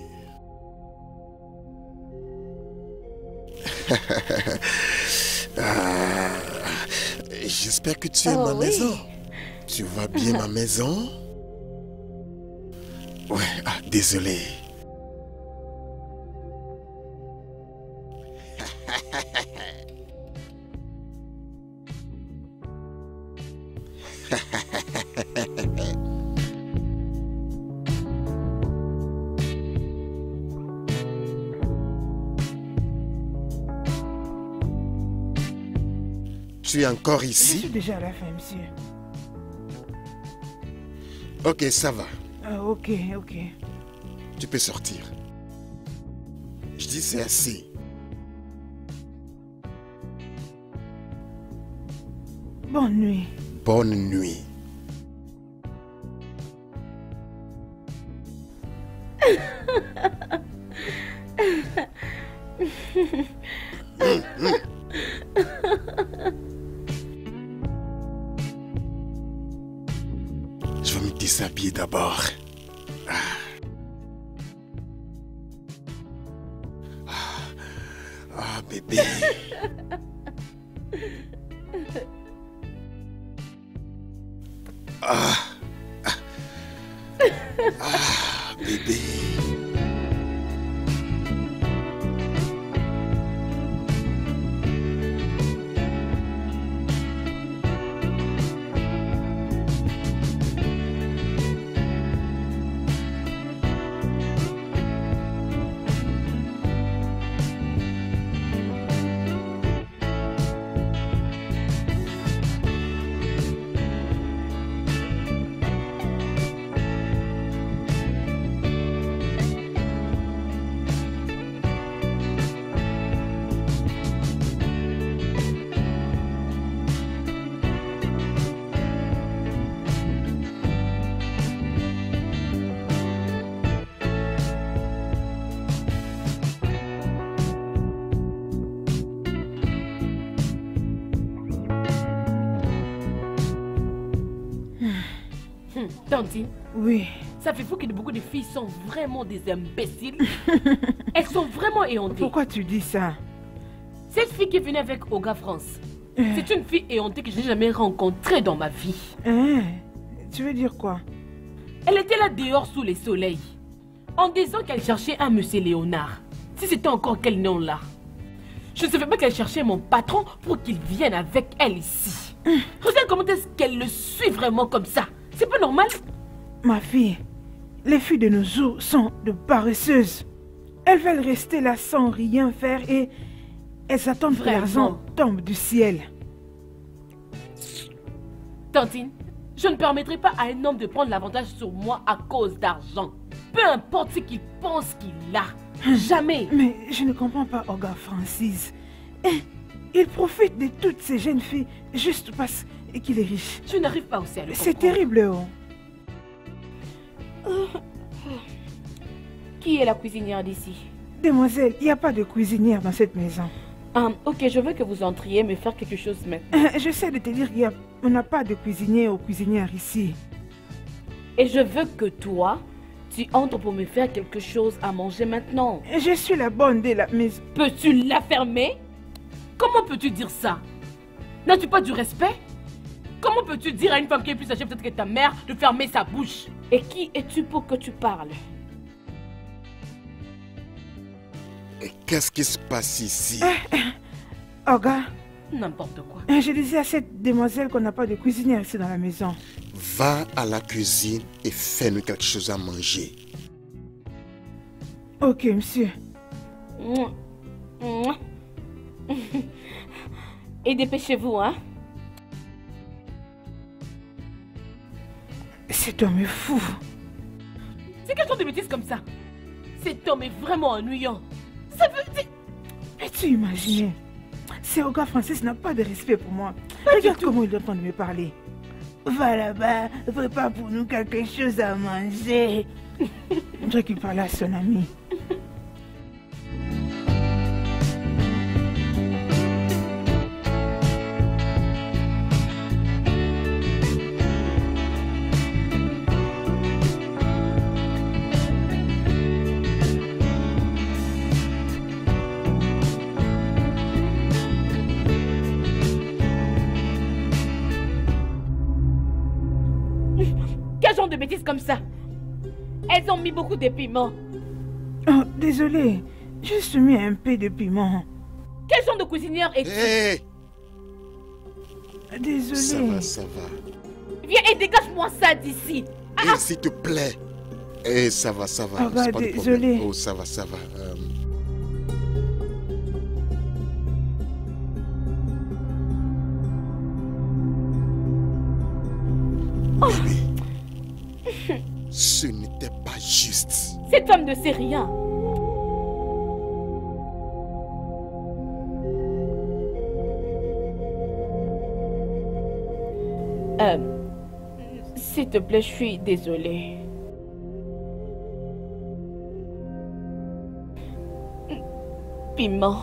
J'espère que tu aimes ma maison. Tu vois bien ma maison? Ouais, désolé. Tu es encore ici? Je suis déjà à la fin, monsieur. Ok, ça va. Ok. Tu peux sortir. Je dis c'est assez. Bonne nuit. Bonne nuit. Je vais me déshabiller d'abord. Bébé. Bébé. Tantine, oui. Ça fait fou que beaucoup de filles sont vraiment des imbéciles. Elles sont vraiment éhontées. Pourquoi tu dis ça? Cette fille qui est venue avec Oga France, c'est une fille éhontée que je n'ai jamais rencontrée dans ma vie. Tu veux dire quoi? Elle était là dehors sous le soleil, en disant qu'elle cherchait un monsieur Léonard. Si c'était encore quel nom là? Je ne savais pas qu'elle cherchait mon patron pour qu'il vienne avec elle ici. Regarde comment est-ce qu'elle le suit vraiment comme ça. C'est pas normal. Ma fille, les filles de nos jours sont de paresseuses. Elles veulent rester là sans rien faire et elles attendent que l'argent tombe du ciel. Tantine, je ne permettrai pas à un homme de prendre l'avantage sur moi à cause d'argent. Peu importe ce qu'il pense qu'il a. Jamais. Mais je ne comprends pas Oga Francis. Il profite de toutes ces jeunes filles juste parce qu'il est riche. Je n'arrive pas aussi à le comprendre. C'est terrible, Qui est la cuisinière d'ici? Demoiselle, il n'y a pas de cuisinière dans cette maison. Ok, je veux que vous entriez me faire quelque chose maintenant. J'essaie de te dire qu'on n'a pas de cuisinier ou cuisinière ici. Et je veux que toi, tu entres pour me faire quelque chose à manger maintenant. Je suis la bonne de la maison. Peux-tu la fermer? Comment peux-tu dire ça? N'as-tu pas du respect? Comment peux-tu dire à une femme qui est plus âgée peut-être que ta mère de fermer sa bouche? Et qui es-tu pour que tu parles? Et qu'est-ce qui se passe ici? Oga. N'importe quoi. Je disais à cette demoiselle qu'on n'a pas de cuisinière ici dans la maison. Va à la cuisine et fais-nous quelque chose à manger. Ok, monsieur. Et dépêchez-vous, hein? Cet homme est fou. C'est quel genre de bêtises comme ça? Cet homme est vraiment ennuyant. Ça veut dire... Peux-tu imaginer? Ce Oga Francis n'a pas de respect pour moi. Regarde comment il est en train de me parler. Va là-bas, prépare pour nous quelque chose à manger. On dirait qu'il parlait à son ami. Quel genre de bêtises comme ça? Elles ont mis beaucoup de piment. Oh, désolé. Juste mis un peu de piment. Quel genre de cuisinière es-tu? Hé! Désolé. Ça va, ça va. Viens et dégage-moi ça d'ici. Et s'il te plaît. Eh, ça va, ça va. Ah bah, c'est pas de désolé. problème. Oh, ça va, ça va. Bébé, ce n'était pas juste. Cette femme ne sait rien. S'il te plaît, je suis désolée. Piment.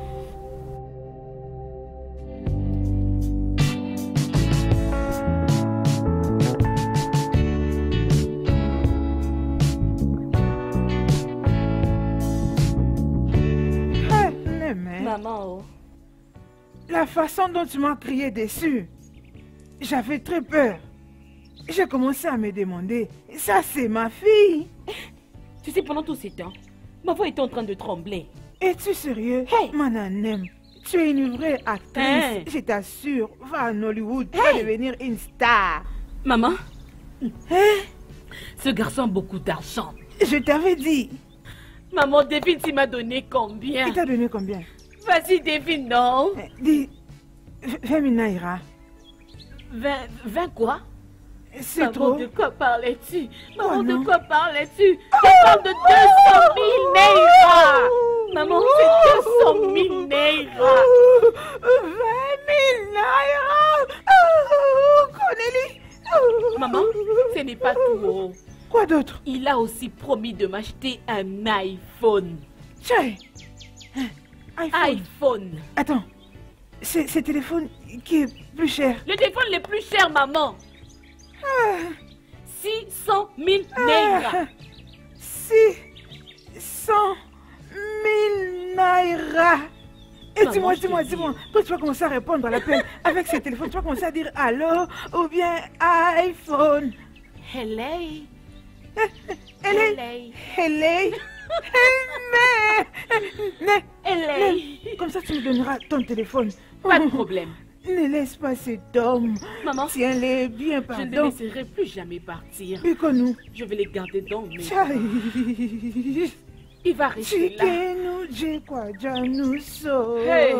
Maman, oh. La façon dont tu m'as crié dessus, j'avais très peur. J'ai commencé à me demander, ça c'est ma fille? Tu sais, pendant tout ce temps, ma voix était en train de trembler. Es-tu sérieux? Hey! Mananem, tu es une vraie actrice. Hey! Je t'assure, va en Hollywood, tu vas devenir une star. Maman, Hein? ce garçon a beaucoup d'argent. Je t'avais dit. Maman, devine s'il m'a donné combien? Il t'a donné combien? Vas-y, devine, non? Dis, 20 000 naira. 20 quoi? C'est Maman, trop. de quoi parlais-tu? Maman, Oh, non. de quoi parlais-tu? Je parle de 200 000 naira! Maman, c'est 200 000 naira! 20 000 naira! Oh, Cornélie! Oh. Maman, ce n'est pas tout. Oh. Quoi d'autre? Il a aussi promis de m'acheter un iPhone. Tiens! iPhone. Attends, c'est ce téléphone qui est plus cher. Le téléphone le plus cher, maman. 600 000 naira. 600 000 naira. Et Maman, dis-moi, je te quand tu vas commencer à répondre à l'appel avec ce téléphone, tu vas commencer à dire allô ou bien iPhone. Hello. Hello. Hello. Comme ça, tu me donneras ton téléphone. Pas de problème. Ne laisse pas cet homme. Maman, tiens-les bien, je pardon. ne les laisserai plus jamais partir. Plus que nous. Je vais les garder dans mes Chai. bras. Il va rester là. Chikenu jekwa januso. Hey.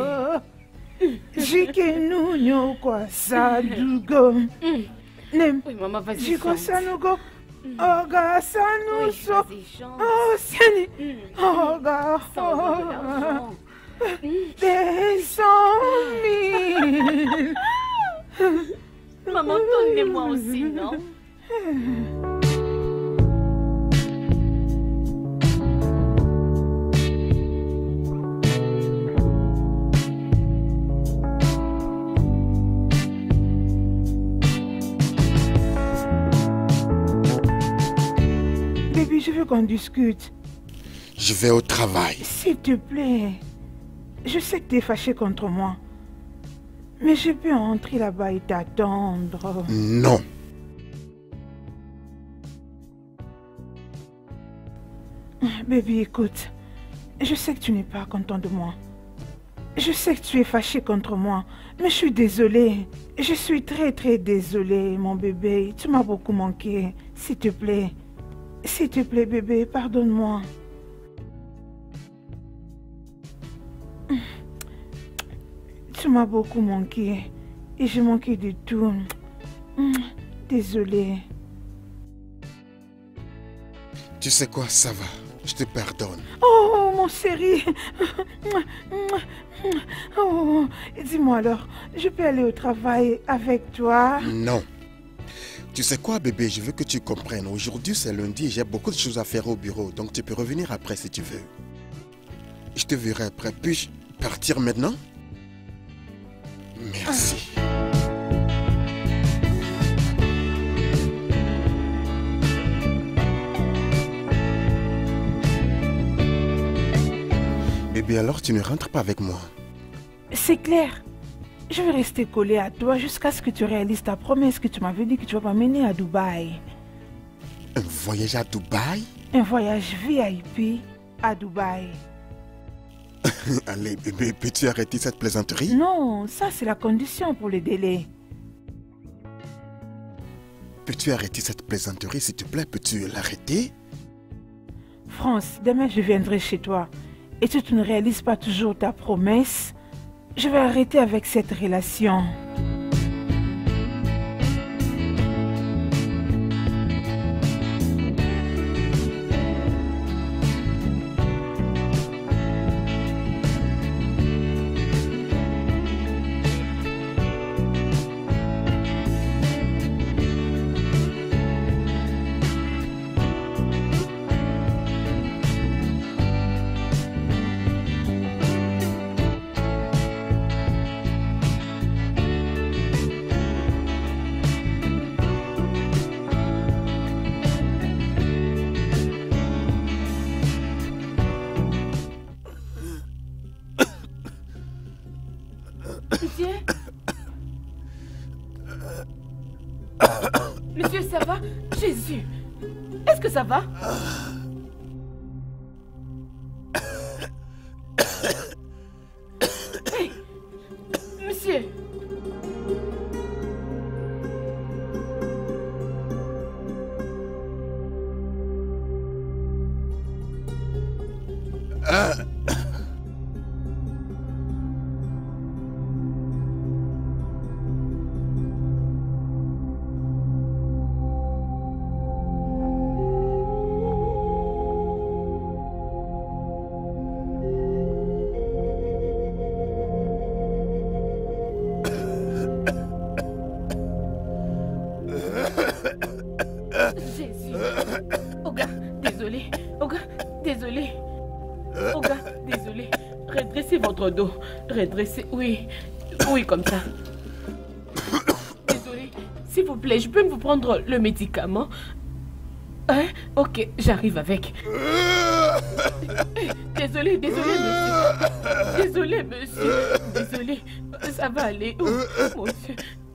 Jikenu nyokwa sadugo. Nem. Oui, maman, vas-y. Jiko chante. sanugo. Oga Oui, sanuso. vas-y, chante. Oh, Sani. Oga. Ça va donner de l'argent. Des 100 000. Maman, donnez-moi aussi, non? Baby, je veux qu'on discute. Je vais au travail. S'il te plaît. Je sais que tu es fâché contre moi. Mais je peux entrer là-bas et t'attendre. Non. Baby, écoute. Je sais que tu n'es pas content de moi. Je sais que tu es fâché contre moi. Mais je suis désolée. Je suis très très désolée, mon bébé. Tu m'as beaucoup manqué. S'il te plaît. S'il te plaît, bébé, pardonne-moi. Tu m'as beaucoup manqué. Et j'ai manqué de tout. Désolée. Tu sais quoi, ça va. Je te pardonne. Oh, mon chéri. Oh, dis-moi alors, je peux aller au travail avec toi? Non. Tu sais quoi, bébé, je veux que tu comprennes. Aujourd'hui, c'est lundi et j'ai beaucoup de choses à faire au bureau. Donc, tu peux revenir après si tu veux. Je te verrai après. Puis-je partir maintenant? Merci. Bébé, alors tu ne rentres pas avec moi? C'est clair. Je vais rester collé à toi jusqu'à ce que tu réalises ta promesse que tu m'avais dit que tu vas m'amener à Dubaï. Un voyage à Dubaï? Un voyage VIP à Dubaï. Allez, bébé, peux-tu arrêter cette plaisanterie? Non, ça c'est la condition pour le délai. Peux-tu arrêter cette plaisanterie, s'il te plaît? Peux-tu l'arrêter? France, demain je viendrai chez toi. Et si tu ne réalises pas toujours ta promesse, je vais arrêter avec cette relation. Monsieur, ça va? Jésus! Est-ce que ça va? Hey, monsieur! Jésus. Oga, désolé. Oga, désolé. Oga, désolé. Redressez votre dos. Redressez, oui. Oui, comme ça. Désolé. S'il vous plaît, je peux vous prendre le médicament? Hein? Ok, j'arrive avec. Désolé, désolé, monsieur. Désolé, monsieur. Désolé. Ça va aller. Oh, mon Dieu.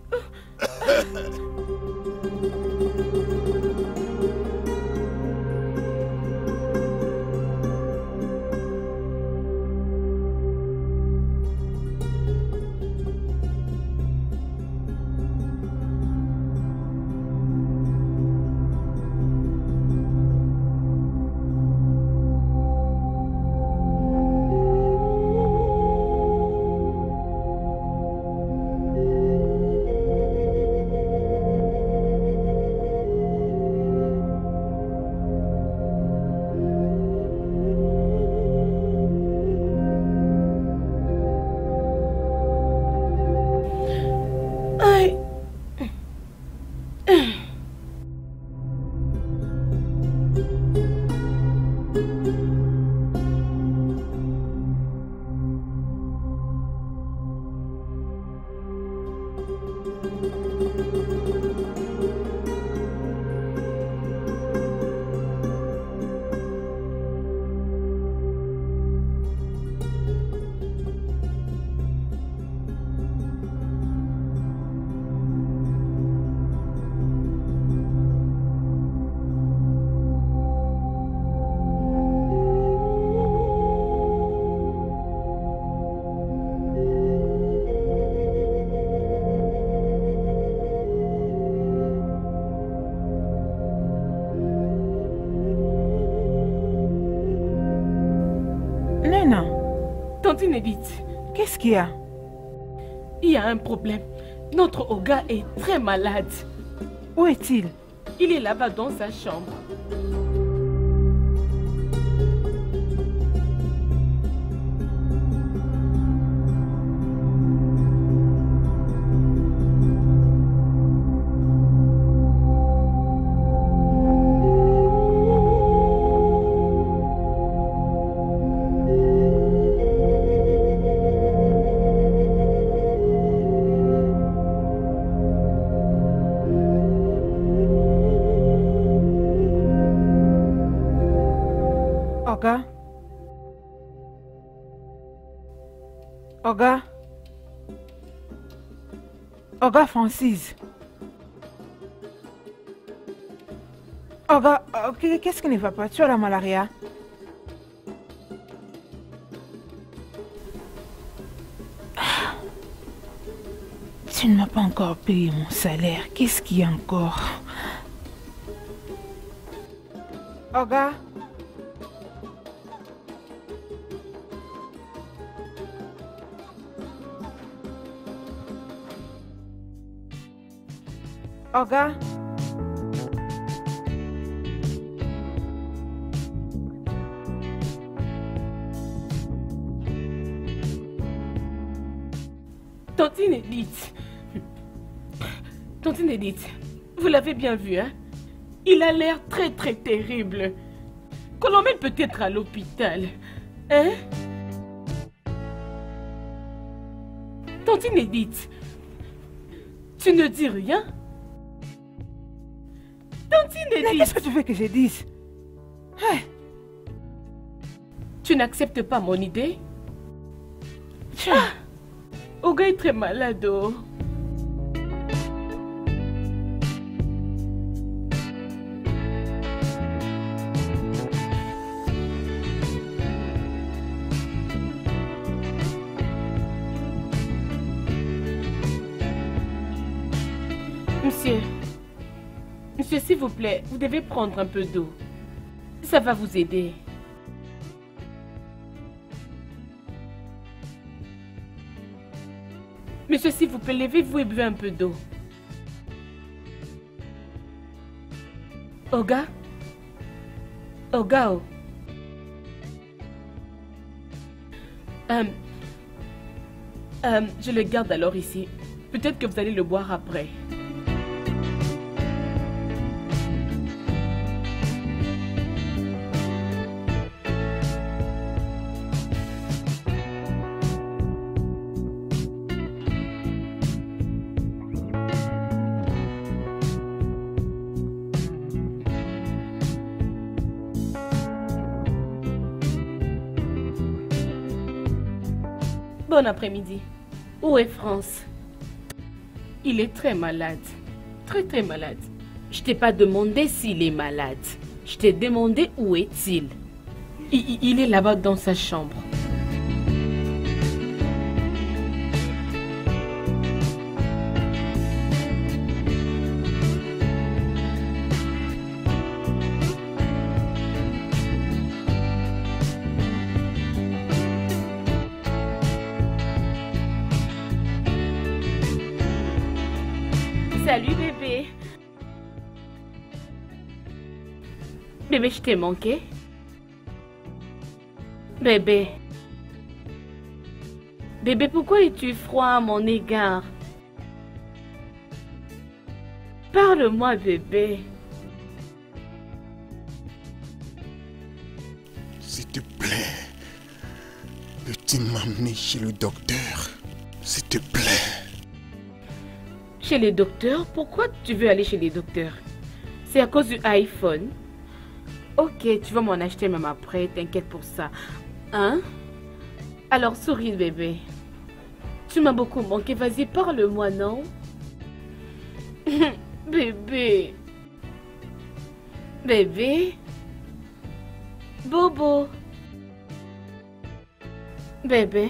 Tantine Edith, qu'est-ce qu'il y a? Il y a un problème. Notre Oga est très malade. Où est-il? Il est là-bas dans sa chambre. Oga? Oga? Oga Francis? Oga, qu'est-ce qui ne va pas? Tu as la malaria? Tu ne m'as pas encore payé mon salaire. Qu'est-ce qu'il y a encore? Oga? Oga? Tantine Edith. Tantine Edith, vous l'avez bien vu, hein? Il a l'air très terrible. Qu'on l'emmène peut-être à l'hôpital. Hein? Tantine Edith, tu ne dis rien? Tantine Edith! Mais qu'est-ce que tu veux que je dise? Hein? Tu n'acceptes pas mon idée? Ah! Oga est très malade. Oh. Monsieur, s'il vous plaît, vous devez prendre un peu d'eau. Ça va vous aider. Monsieur, s'il vous plaît, levez-vous et buvez un peu d'eau. Oga? Oga, oh. Je le garde alors ici. Peut-être que vous allez le boire après. Bon après-midi. Où est France? Il est très malade. Très malade. Je t'ai pas demandé s'il est malade. Je t'ai demandé où est-il. Il est là-bas dans sa chambre. Salut bébé. Bébé, je t'ai manqué. Bébé. Bébé, pourquoi es-tu froid à mon égard? Parle-moi, bébé. S'il te plaît, peux-tu m'amener chez le docteur? S'il te plaît. Chez les docteurs? Pourquoi tu veux aller chez les docteurs? C'est à cause du iPhone? Ok, tu vas m'en acheter même après, t'inquiète pour ça. Hein? Alors souris bébé. Tu m'as beaucoup manqué, vas-y parle-moi, non? Bébé. Bébé. Bobo. Bébé.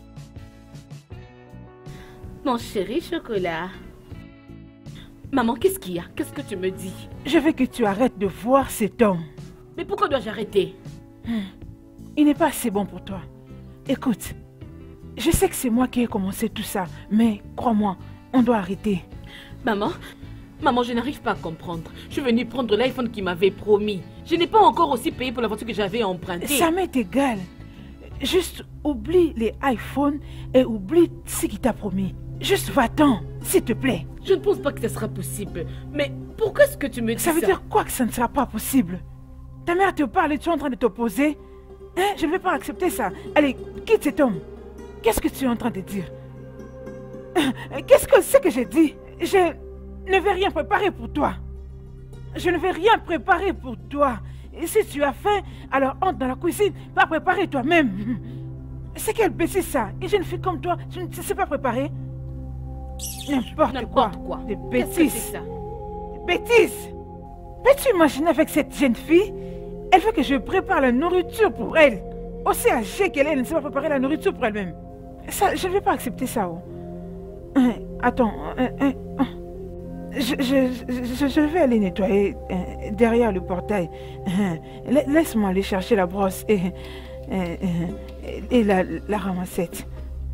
Mon chéri chocolat. Maman, qu'est-ce qu'il y a? Qu'est-ce que tu me dis? Je veux que tu arrêtes de voir cet homme. Mais pourquoi dois-je arrêter? Il n'est pas assez bon pour toi. Écoute, je sais que c'est moi qui ai commencé tout ça, mais crois-moi, on doit arrêter. Maman, je n'arrive pas à comprendre. Je suis venue prendre l'iPhone qu'il m'avait promis. Je n'ai pas encore aussi payé pour la voiture que j'avais empruntée. Ça m'est égal. Juste oublie les iPhones et oublie ce qu'il t'a promis. Juste va-t'en, s'il te plaît. Je ne pense pas que ce sera possible. Mais pourquoi est-ce que tu me dis ça? Ça veut dire quoi que ça ne sera pas possible? Ta mère te parle et tu es en train de t'opposer? Hein? Je ne vais pas accepter ça. Allez, quitte cet homme. Qu'est-ce que tu es en train de dire? Qu'est-ce que c'est que j'ai dit? Je ne vais rien préparer pour toi. Je ne vais rien préparer pour toi. Et si tu as faim, alors entre dans la cuisine, va préparer toi-même. C'est quelle bêtise ça? Une jeune fille comme toi, tu ne sais pas préparer? N'importe quoi. Des bêtises. Qu'est-ce que c'est ça? Des bêtises. Peux-tu imaginer avec cette jeune fille? Elle veut que je prépare la nourriture pour elle. Aussi âgée qu'elle est, elle ne sait pas préparer la nourriture pour elle-même. Ça, je ne vais pas accepter ça. Oh. Attends. Je vais aller nettoyer derrière le portail. Laisse-moi aller chercher la brosse et la ramassette.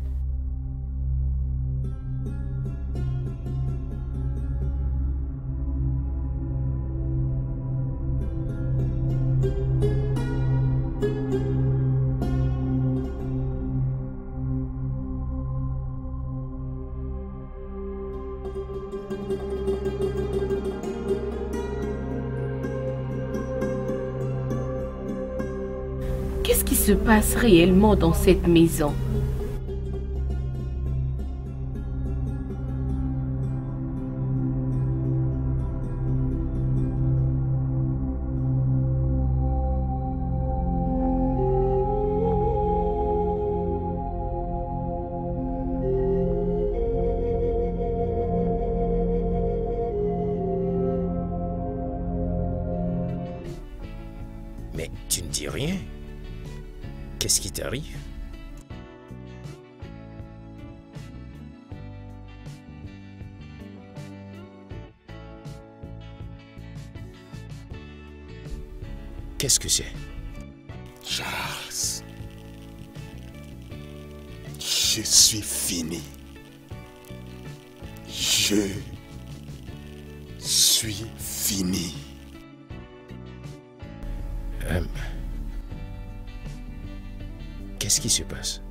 Qu'est-ce qui se passe réellement dans cette maison? Mais tu ne dis rien? Qu'est-ce qui t'arrive? Qu'est-ce que c'est? Charles, je suis fini. Je suis fini. Qu'est-ce qui se passe?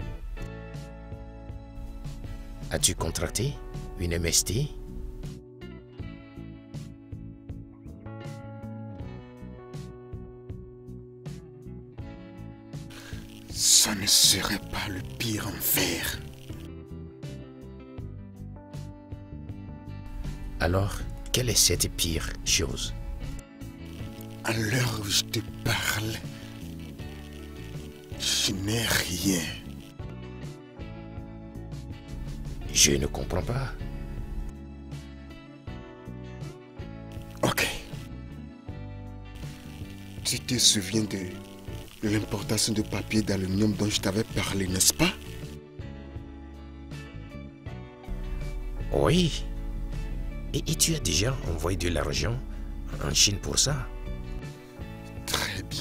As-tu contracté une MST? Ça ne serait pas le pire enfer. Alors, quelle est cette pire chose? À l'heure où je te parle, je n'ai rien. Je ne comprends pas. Ok. Tu te souviens de l'importation de papier d'aluminium dont je t'avais parlé, n'est-ce pas? Oui. Et tu as déjà envoyé de l'argent en Chine pour ça? Très bien.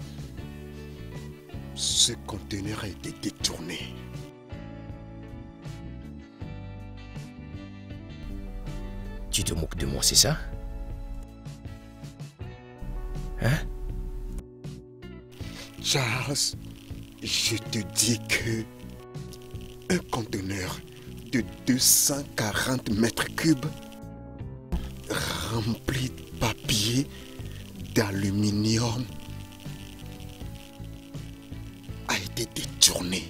Ce conteneur a été détourné. Tu te moques de moi, c'est ça? Hein? Charles, je te dis que un conteneur de 240 mètres cubes rempli de papier d'aluminium a été détourné.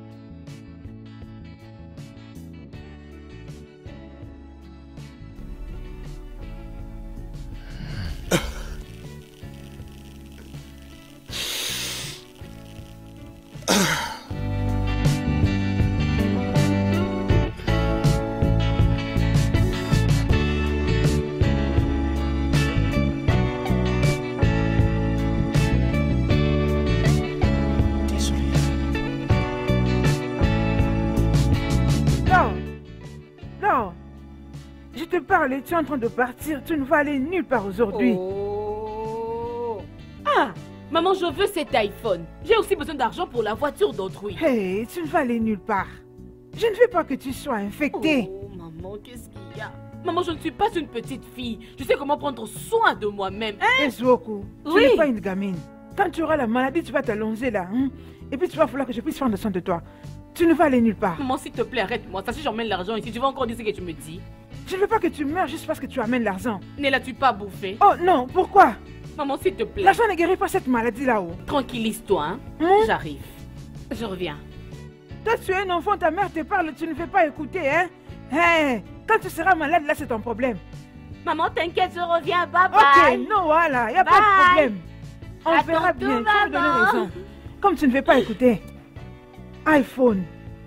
Tu es en train de partir, tu ne vas aller nulle part aujourd'hui. Oh. Ah, maman, je veux cet iPhone. J'ai aussi besoin d'argent pour la voiture d'autrui. Hey, tu ne vas aller nulle part. Je ne veux pas que tu sois infectée. Oh, maman, qu'est-ce qu'il y a? Maman, je ne suis pas une petite fille. Je sais comment prendre soin de moi-même. Hein? Ezuoku, tu n'es pas une gamine. Quand tu auras la maladie, tu vas t'allonger là. Hein? Et puis tu vas falloir que je puisse prendre soin de toi. Tu ne vas aller nulle part. Maman, s'il te plaît, arrête-moi. Ça, si j'emmène l'argent ici, tu vas encore dire ce que tu me dis. Je ne veux pas que tu meurs juste parce que tu amènes l'argent. Ne l'as-tu pas bouffé? Oh non, pourquoi? Maman, s'il te plaît. L'argent ne guérit pas cette maladie là-haut. Tranquillise-toi, hein? J'arrive. Je reviens. Toi, tu es un enfant, ta mère te parle, tu ne veux pas écouter, hein? Hey, quand tu seras malade, là, c'est ton problème. Maman, t'inquiète, je reviens. Bye bye. Ok, non, voilà, il n'y a pas de problème. On verra bien, tu me donnes raison. Comme tu ne veux pas écouter. iPhone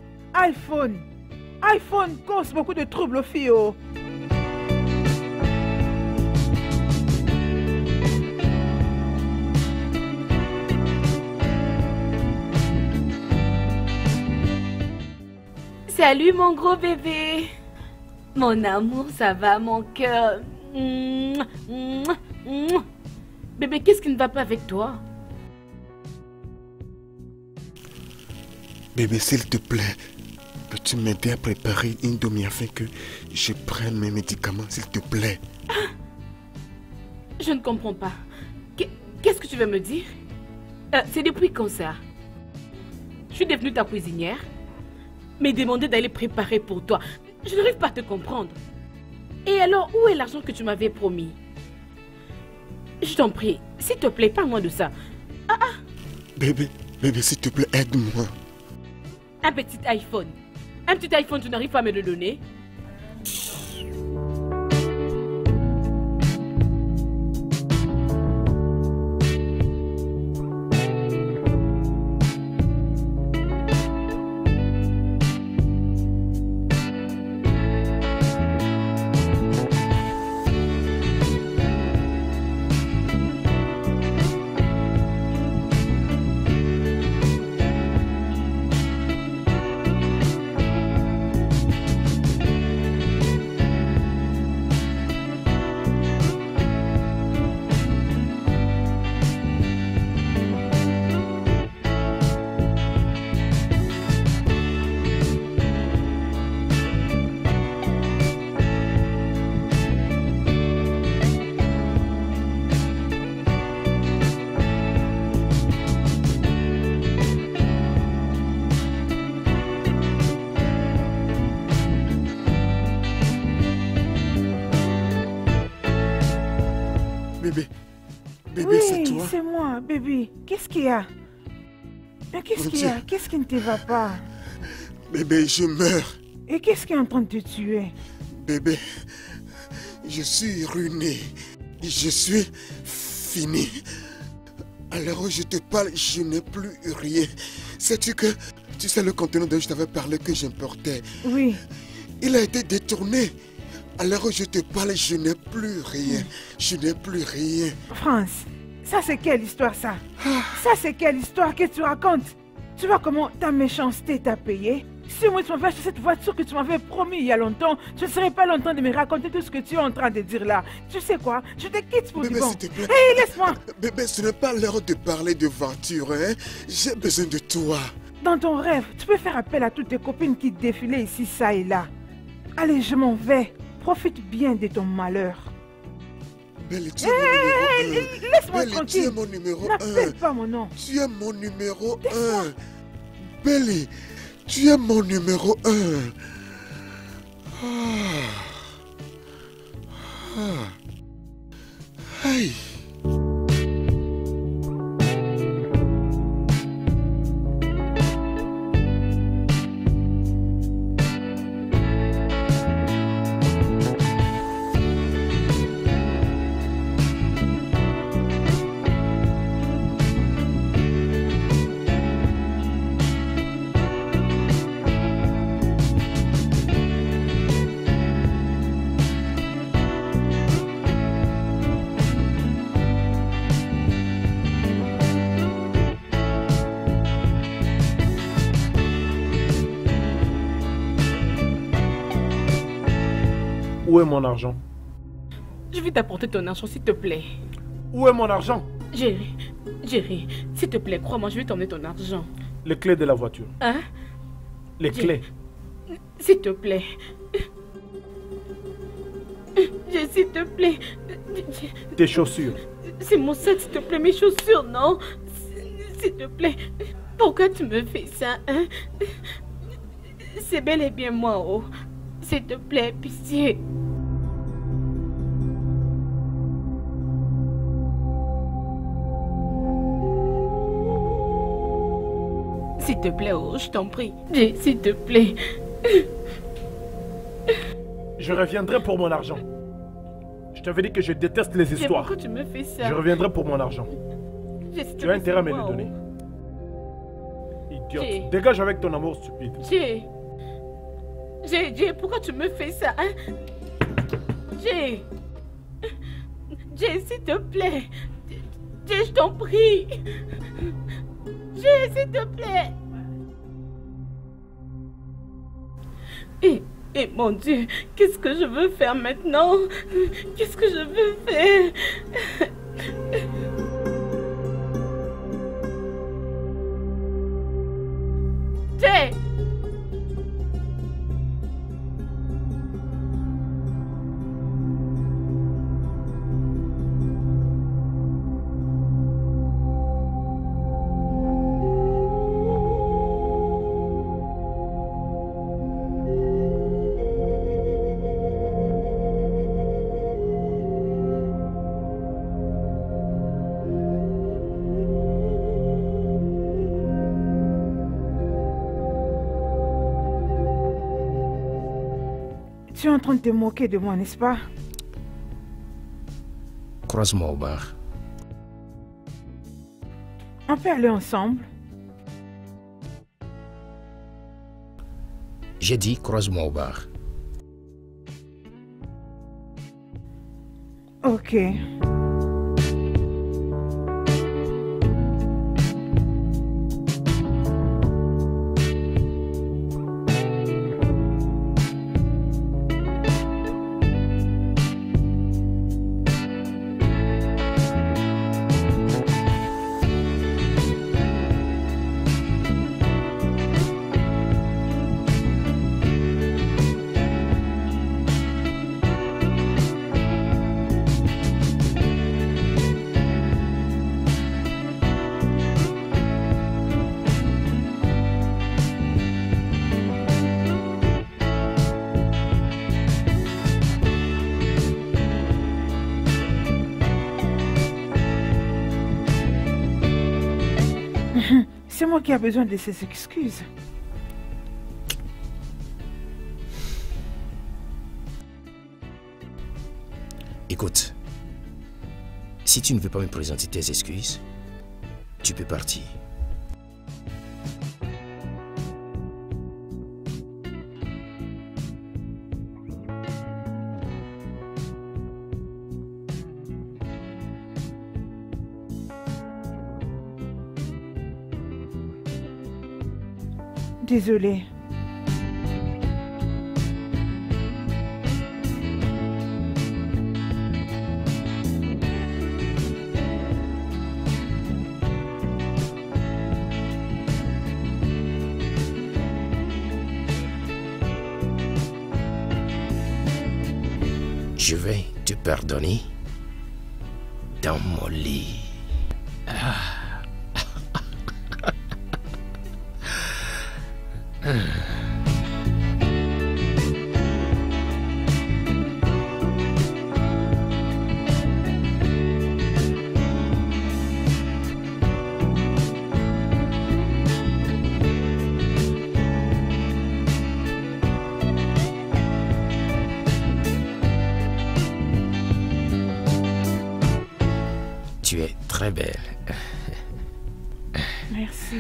cause beaucoup de troubles aux filles. Oh. Salut mon gros bébé. Mon amour, ça va mon cœur. Bébé, qu'est-ce qui ne va pas avec toi? Bébé, s'il te plaît, peux-tu m'aider à préparer une demi afin que je prenne mes médicaments, s'il te plaît? Je ne comprends pas. Qu'est-ce que tu veux me dire? C'est depuis quand ça? Je suis devenue ta cuisinière, mais demander d'aller préparer pour toi. Je n'arrive pas à te comprendre. Et alors, où est l'argent que tu m'avais promis? Je t'en prie, s'il te plaît, parle-moi de ça. Bébé, s'il te plaît, aide-moi. Un petit iPhone. Un petit iPhone, tu n'arrives pas à me le donner? Bébé, c'est toi? Oui, c'est moi, bébé. Qu'est-ce qu'il y a? Qu'est-ce qu'il y a? Qu'est-ce qui ne te va pas? Bébé, je meurs. Et qu'est-ce qui est en train de te tuer? Bébé, je suis ruiné. Je suis fini. À l'heure où je te parle, je n'ai plus rien. Sais-tu que... Tu sais le conteneur dont je t'avais parlé que j'importais? Oui. Il a été détourné. À l'heure où je te parle, je n'ai plus rien. Je n'ai plus rien. France, ça c'est quelle histoire ça? Ça c'est quelle histoire que tu racontes? Tu vois comment ta méchanceté t'a payé? Si moi tu m'avais acheté cette voiture que tu m'avais promis il y a longtemps, tu ne serais pas longtemps de me raconter tout ce que tu es en train de dire là. Tu sais quoi? Je te quitte pour du bon. S'il te plaît. Hé, laisse-moi! Bébé, ce n'est pas l'heure de parler de voiture, hein? J'ai besoin de toi. Dans ton rêve, tu peux faire appel à toutes tes copines qui défilaient ici, ça et là. Allez, je m'en vais. Profite bien de ton malheur. Belle, tu es mon numéro 1. Laisse-moi Belle, tranquille. tu es mon numéro 1. N'appelle pas mon nom. Tu es mon numéro 1. Belle, tu es mon numéro 1. Aïe. Où est mon argent? Je vais t'apporter ton argent, s'il te plaît. Où est mon argent? Jerry, s'il te plaît, crois-moi, je vais t'emmener ton argent. Les clés de la voiture. Hein? Les clés. S'il te plaît. S'il te plaît. Tes chaussures. C'est mon sac, s'il te plaît, mes chaussures, non? S'il te plaît. Pourquoi tu me fais ça, hein? C'est bel et bien moi, oh. S'il te plaît, pitié. S'il te plaît, oh, je t'en prie. S'il te plaît. Je reviendrai pour mon argent. Je t'avais dit que je déteste les histoires. Pourquoi tu me fais ça? Je reviendrai pour mon argent. Tu as intérêt à me les donner. Idiote. Dégage avec ton amour stupide. Jay, pourquoi tu me fais ça, hein? Jay, s'il te plaît. Jay, je t'en prie. Jay, s'il te plaît. Et mon Dieu, qu'est-ce que je veux faire maintenant? Qu'est-ce que je veux faire? Jay! Tu es en train de te moquer de moi, n'est-ce pas? Croise-moi au bar. On peut aller ensemble? J'ai dit croise-moi au bar. Ok. C'est moi qui ai besoin de ces excuses. Écoute, si tu ne veux pas me présenter tes excuses, tu peux partir. Désolée. Je vais te pardonner dans mon lit. Tu es très belle. Merci.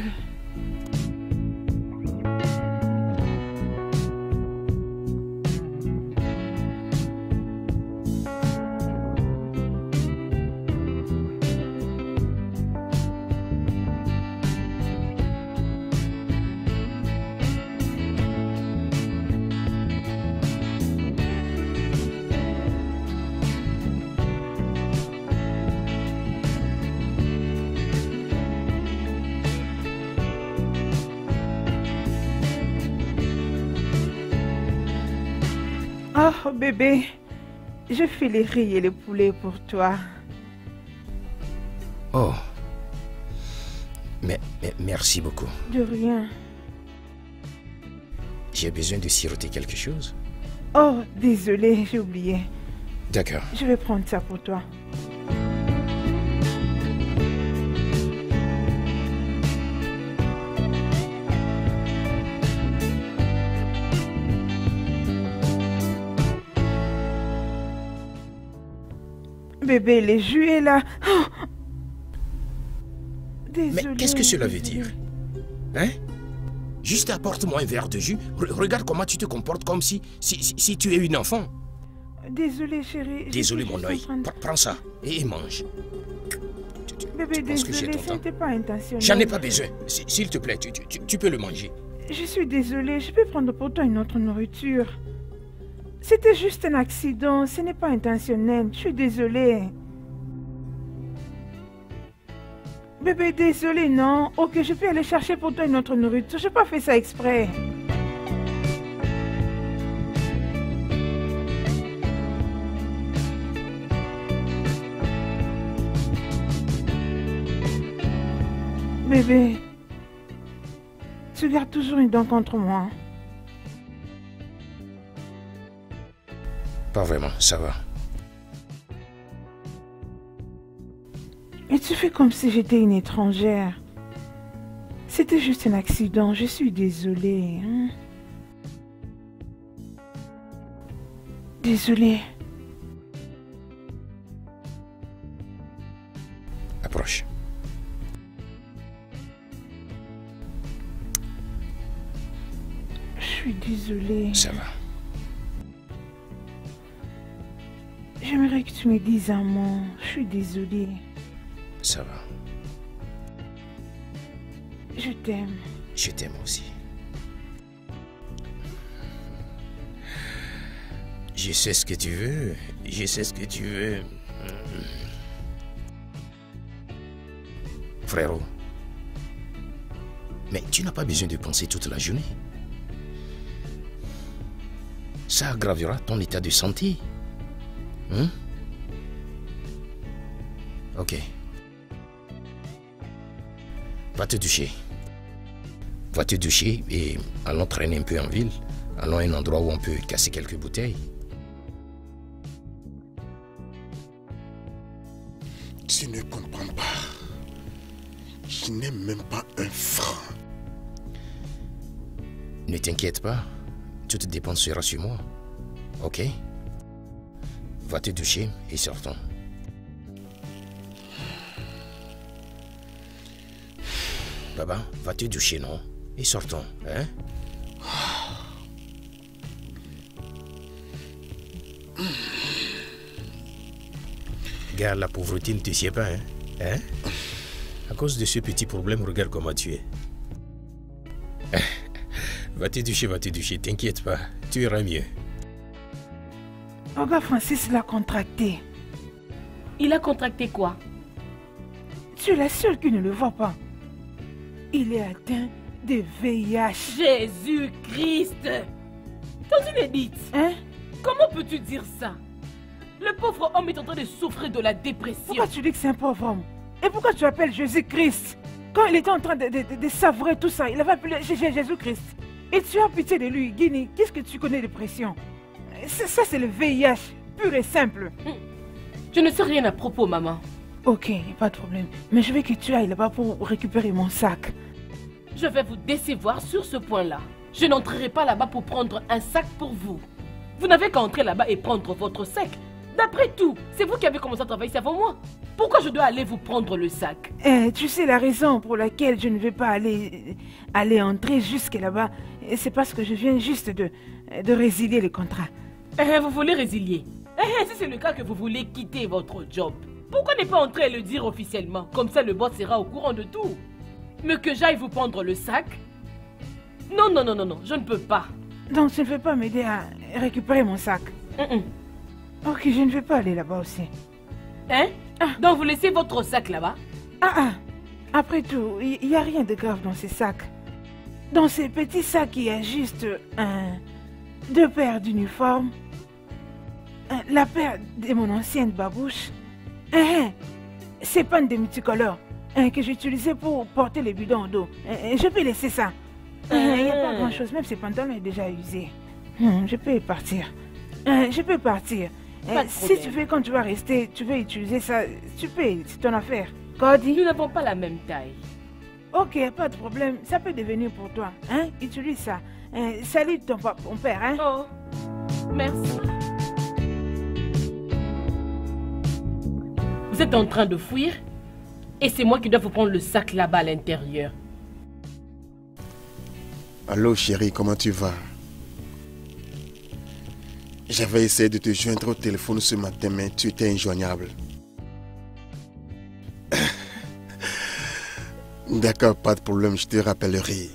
Oh bébé, je fais les riz et les poulets pour toi. Oh. Mais merci beaucoup. De rien. J'ai besoin de siroter quelque chose. Oh, désolé, j'ai oublié. D'accord. Je vais prendre ça pour toi. Bébé, les jus est là. Oh. Désolée. Mais qu'est-ce que cela veut dire? Hein? Juste apporte-moi un verre de jus. Regarde comment tu te comportes comme si tu es une enfant. Désolée, chérie. Désolé, mon œil. Prends ça et mange. Bébé, désolée, ce n'était pas intentionnel. J'en ai pas besoin. S'il te plaît, tu peux le manger. Je suis désolée, je peux prendre pour toi une autre nourriture. C'était juste un accident, ce n'est pas intentionnel. Je suis désolée. Bébé, désolée, non? Ok, je peux aller chercher pour toi une autre nourriture. Je n'ai pas fait ça exprès. Bébé, tu gardes toujours une dent contre moi. Pas vraiment, ça va. Et tu fais comme si j'étais une étrangère. C'était juste un accident, je suis désolée. Hein? Désolée. Approche. Je suis désolée. Ça va. J'aimerais que tu me dises un mot. Je suis désolée. Ça va. Je t'aime. Je t'aime aussi. Je sais ce que tu veux. Je sais ce que tu veux. Frérot. Mais tu n'as pas besoin de penser toute la journée. Ça aggravera ton état de santé. Hein? Ok. Va te doucher. Va te doucher et allons traîner un peu en ville. Allons à un endroit où on peut casser quelques bouteilles. Tu ne comprends pas. Je n'ai même pas un franc. Ne t'inquiète pas. Toute dépense sera sur moi. Ok? Va te doucher et sortons. Baba, va te doucher, non? Et sortons, hein? Regarde, la pauvreté ne te sied pas, hein? Hein? À cause de ce petit problème, regarde comment tu es. Va te doucher, t'inquiète pas, tu iras mieux. Regarde, Francis l'a contracté. Il a contracté quoi? Tu es la seule qui ne le voit pas. Il est atteint de VIH. Jésus-Christ! Tantine Edith, Hein? comment peux-tu dire ça? Le pauvre homme est en train de souffrir de la dépression. Pourquoi tu dis que c'est un pauvre homme? Et pourquoi tu appelles Jésus-Christ? Quand il était en train de savourer tout ça, il avait appelé Jésus-Christ. Et tu as pitié de lui, Guinée. Qu'est-ce que tu connais de pression? Ça, c'est le VIH, pur et simple. Je ne sais rien à propos, maman. Ok, pas de problème. Mais je veux que tu ailles là-bas pour récupérer mon sac. Je vais vous décevoir sur ce point-là. Je n'entrerai pas là-bas pour prendre un sac pour vous. Vous n'avez qu'à entrer là-bas et prendre votre sac. D'après tout, c'est vous qui avez commencé à travailler ici avant moi. Pourquoi je dois aller vous prendre le sac? Tu sais la raison pour laquelle je ne vais pas aller entrer jusque là-bas. C'est parce que je viens juste de résilier le contrat. Vous voulez résilier? Si c'est le cas que vous voulez quitter votre job, pourquoi ne pas entrer et le dire officiellement? Comme ça, le boss sera au courant de tout. Mais que j'aille vous prendre le sac? Non, je ne peux pas. Donc tu ne veux pas m'aider à récupérer mon sac? Ok, je ne vais pas aller là-bas aussi. Hein? Donc vous laissez votre sac là-bas? Après tout, il n'y a rien de grave dans ces sacs. Dans ces petits sacs, il y a juste 2 paires d'uniformes, la paire de mon ancienne babouche, ces pannes de multicolores que j'utilisais pour porter les bidons au dos. Je peux laisser ça. Il n'y a pas grand-chose, même ces pantalons sont déjà usés. Je peux partir. Je peux partir. Si tu veux, quand tu vas rester, tu veux utiliser ça, tu peux, c'est ton affaire. Cody? Nous n'avons pas la même taille. Ok, pas de problème, ça peut devenir pour toi. Utilise ça. Salut ton père, hein? Oh, merci. Vous êtes en train de fuir? Et c'est moi qui dois vous prendre le sac là-bas à l'intérieur. Allô chérie, comment tu vas? J'avais essayé de te joindre au téléphone ce matin, mais tu étais injoignable. D'accord, pas de problème, je te rappellerai.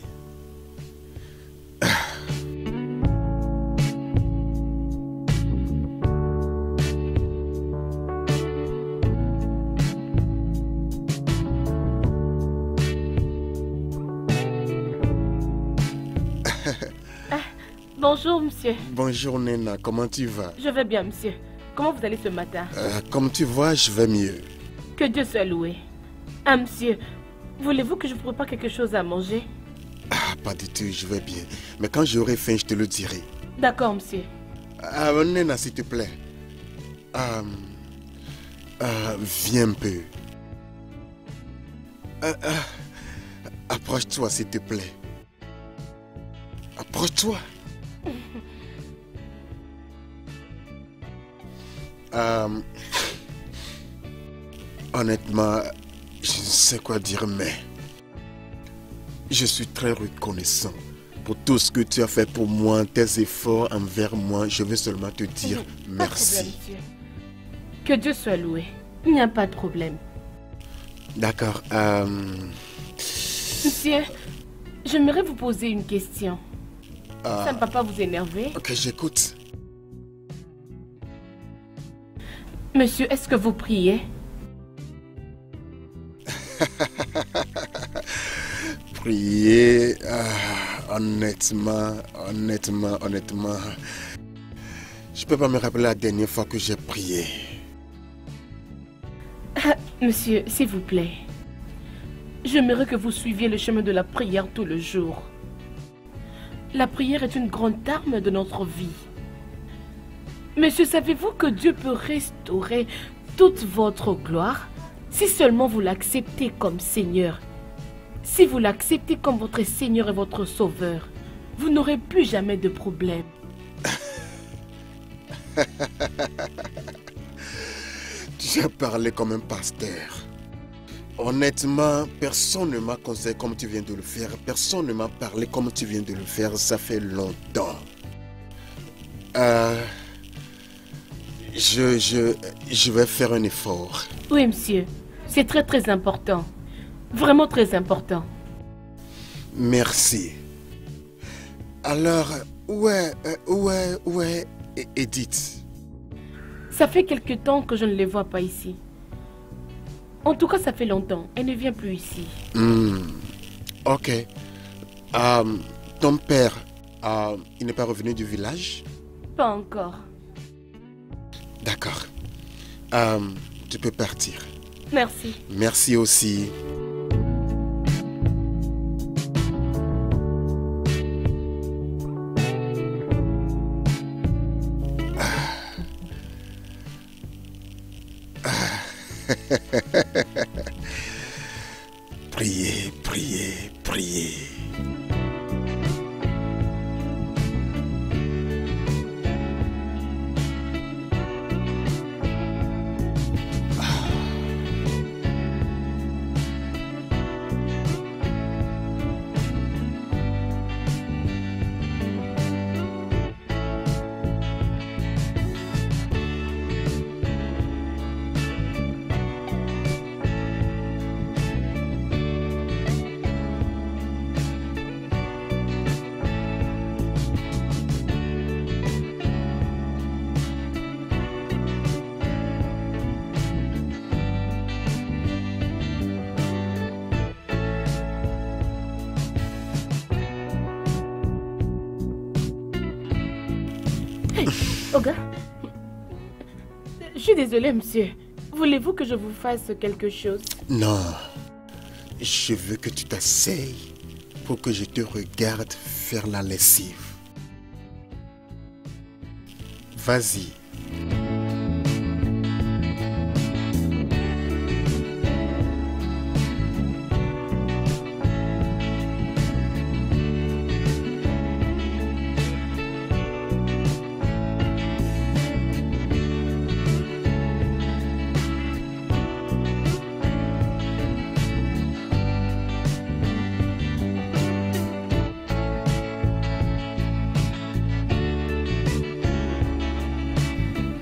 Bonjour, monsieur. Bonjour Nena, comment tu vas? Je vais bien, monsieur. Comment vous allez ce matin? Comme tu vois, je vais mieux. Que Dieu soit loué. Ah, monsieur, voulez-vous que je vous prépare quelque chose à manger? Ah, pas du tout, je vais bien. Mais quand j'aurai faim, je te le dirai. D'accord, monsieur. Nena, s'il te plaît. Viens un peu. Approche-toi, s'il te plaît. Approche-toi. Honnêtement, je ne sais quoi dire, mais je suis très reconnaissant pour tout ce que tu as fait pour moi, tes efforts envers moi. Je veux seulement te dire merci. Pas de problème, monsieur. Que Dieu soit loué. Il n'y a pas de problème. D'accord. Monsieur, j'aimerais vous poser une question. Ça ne va pas vous énerver? Ok, j'écoute. Monsieur, est-ce que vous priez? Prier, honnêtement, je peux pas me rappeler la dernière fois que j'ai prié. Monsieur, s'il vous plaît, j'aimerais que vous suiviez le chemin de la prière tout le jour. La prière est une grande arme de notre vie. Monsieur, savez-vous que Dieu peut restaurer toute votre gloire si seulement vous l'acceptez comme Seigneur? Si vous l'acceptez comme votre Seigneur et votre Sauveur, vous n'aurez plus jamais de problème. Tu as parlé comme un pasteur. Honnêtement, personne ne m'a conseillé comme tu viens de le faire. Personne ne m'a parlé comme tu viens de le faire. Ça fait longtemps. Je vais faire un effort. Oui, monsieur. C'est très très important. Vraiment très important. Merci. Alors, où est Edith? Ça fait quelque temps que je ne les vois pas ici. En tout cas, ça fait longtemps. Elle ne vient plus ici. Ok. Ton père, il n'est pas revenu du village? Pas encore. D'accord. Tu peux partir. Merci. Merci aussi. Priez, priez, priez. Oga, je suis désolée, monsieur. Voulez-vous que je vous fasse quelque chose? Non. Je veux que tu t'asseyes pour que je te regarde faire la lessive. Vas-y.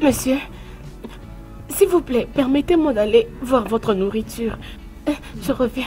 Monsieur, s'il vous plaît, permettez-moi d'aller voir votre nourriture. Je reviens.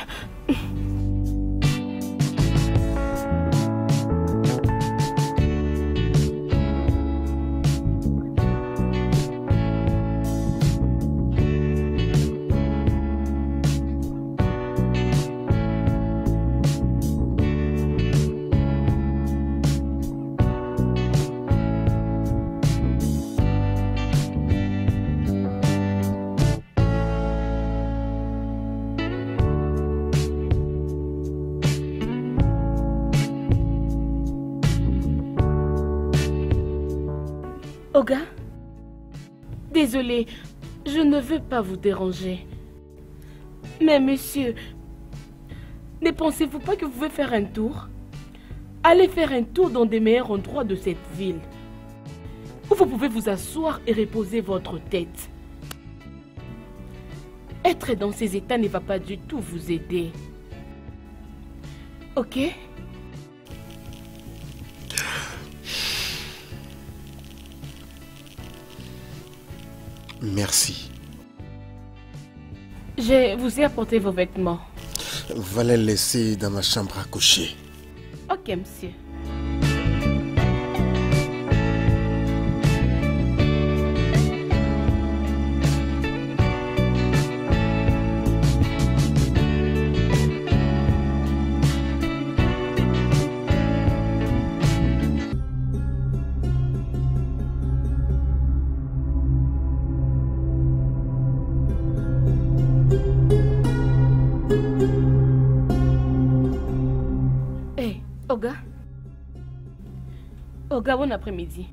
Oga, désolé, je ne veux pas vous déranger. Mais monsieur, ne pensez-vous pas que vous pouvez faire un tour? Allez faire un tour dans des meilleurs endroits de cette ville, où vous pouvez vous asseoir et reposer votre tête. Être dans ces états ne va pas du tout vous aider. Ok? Merci. Je vous ai apporté vos vêtements. Va les laisser dans ma chambre à coucher. Ok, monsieur. Oga, bon après-midi.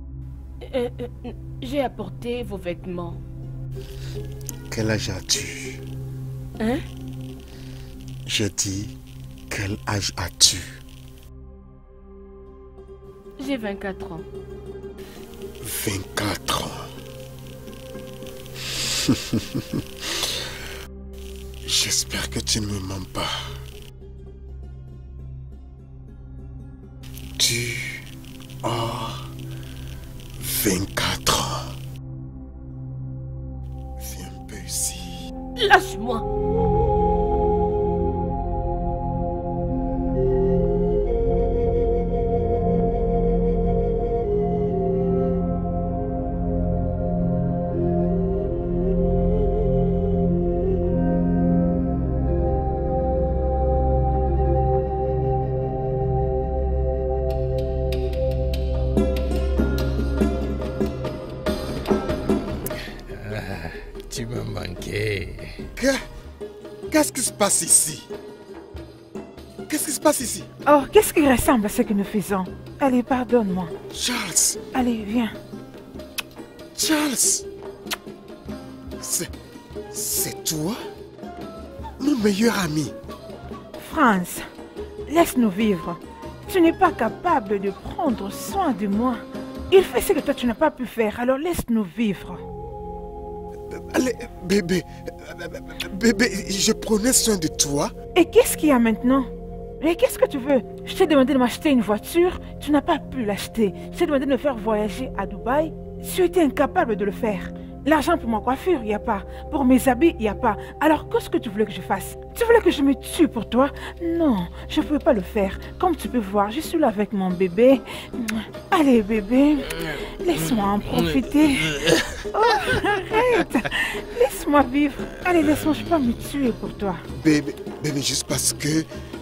J'ai apporté vos vêtements. Quel âge as-tu? Hein? J'ai dit, quel âge as-tu? J'ai 24 ans. 24 ans. J'espère que tu ne me mens pas. Tu as 24 ans. Viens un peu ici. Lâche-moi. Tu m'as manqué. Qu'est-ce qui se passe ici? Qu'est-ce qui se passe ici? Oh, qu'est-ce qui ressemble à ce que nous faisons? Allez, pardonne-moi. Charles! Allez, viens. Charles! C'est toi? Mon meilleur ami. France, laisse-nous vivre. Tu n'es pas capable de prendre soin de moi. Il fait ce que toi tu n'as pas pu faire, alors laisse-nous vivre. Allez, bébé, je prenais soin de toi. Et qu'est-ce qu'il y a maintenant? Et qu'est-ce que tu veux? Je t'ai demandé de m'acheter une voiture, tu n'as pas pu l'acheter. Je t'ai demandé de me faire voyager à Dubaï, tu étais incapable de le faire. L'argent pour ma coiffure, il n'y a pas. Pour mes habits, il n'y a pas. Alors, qu'est-ce que tu voulais que je fasse? Tu voulais que je me tue pour toi? Non, je ne peux pas le faire. Comme tu peux voir, je suis là avec mon bébé. Allez, bébé, laisse-moi en profiter. Oh, arrête. Laisse-moi vivre. Allez, laisse-moi, je ne peux pas me tuer pour toi. Bébé, juste parce que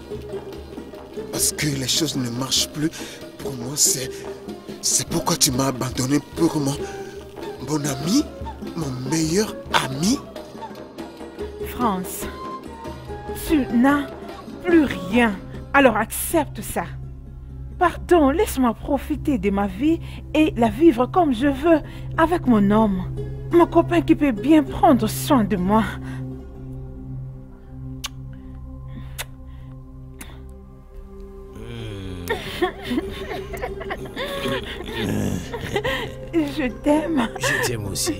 les choses ne marchent plus. Pour moi, c'est pourquoi tu m'as abandonné pour mon ami, mon meilleur ami. France, tu n'as plus rien. Alors accepte ça. Pardon, laisse-moi profiter de ma vie et la vivre comme je veux avec mon homme. Mon copain qui peut bien prendre soin de moi. Je t'aime. Je t'aime aussi.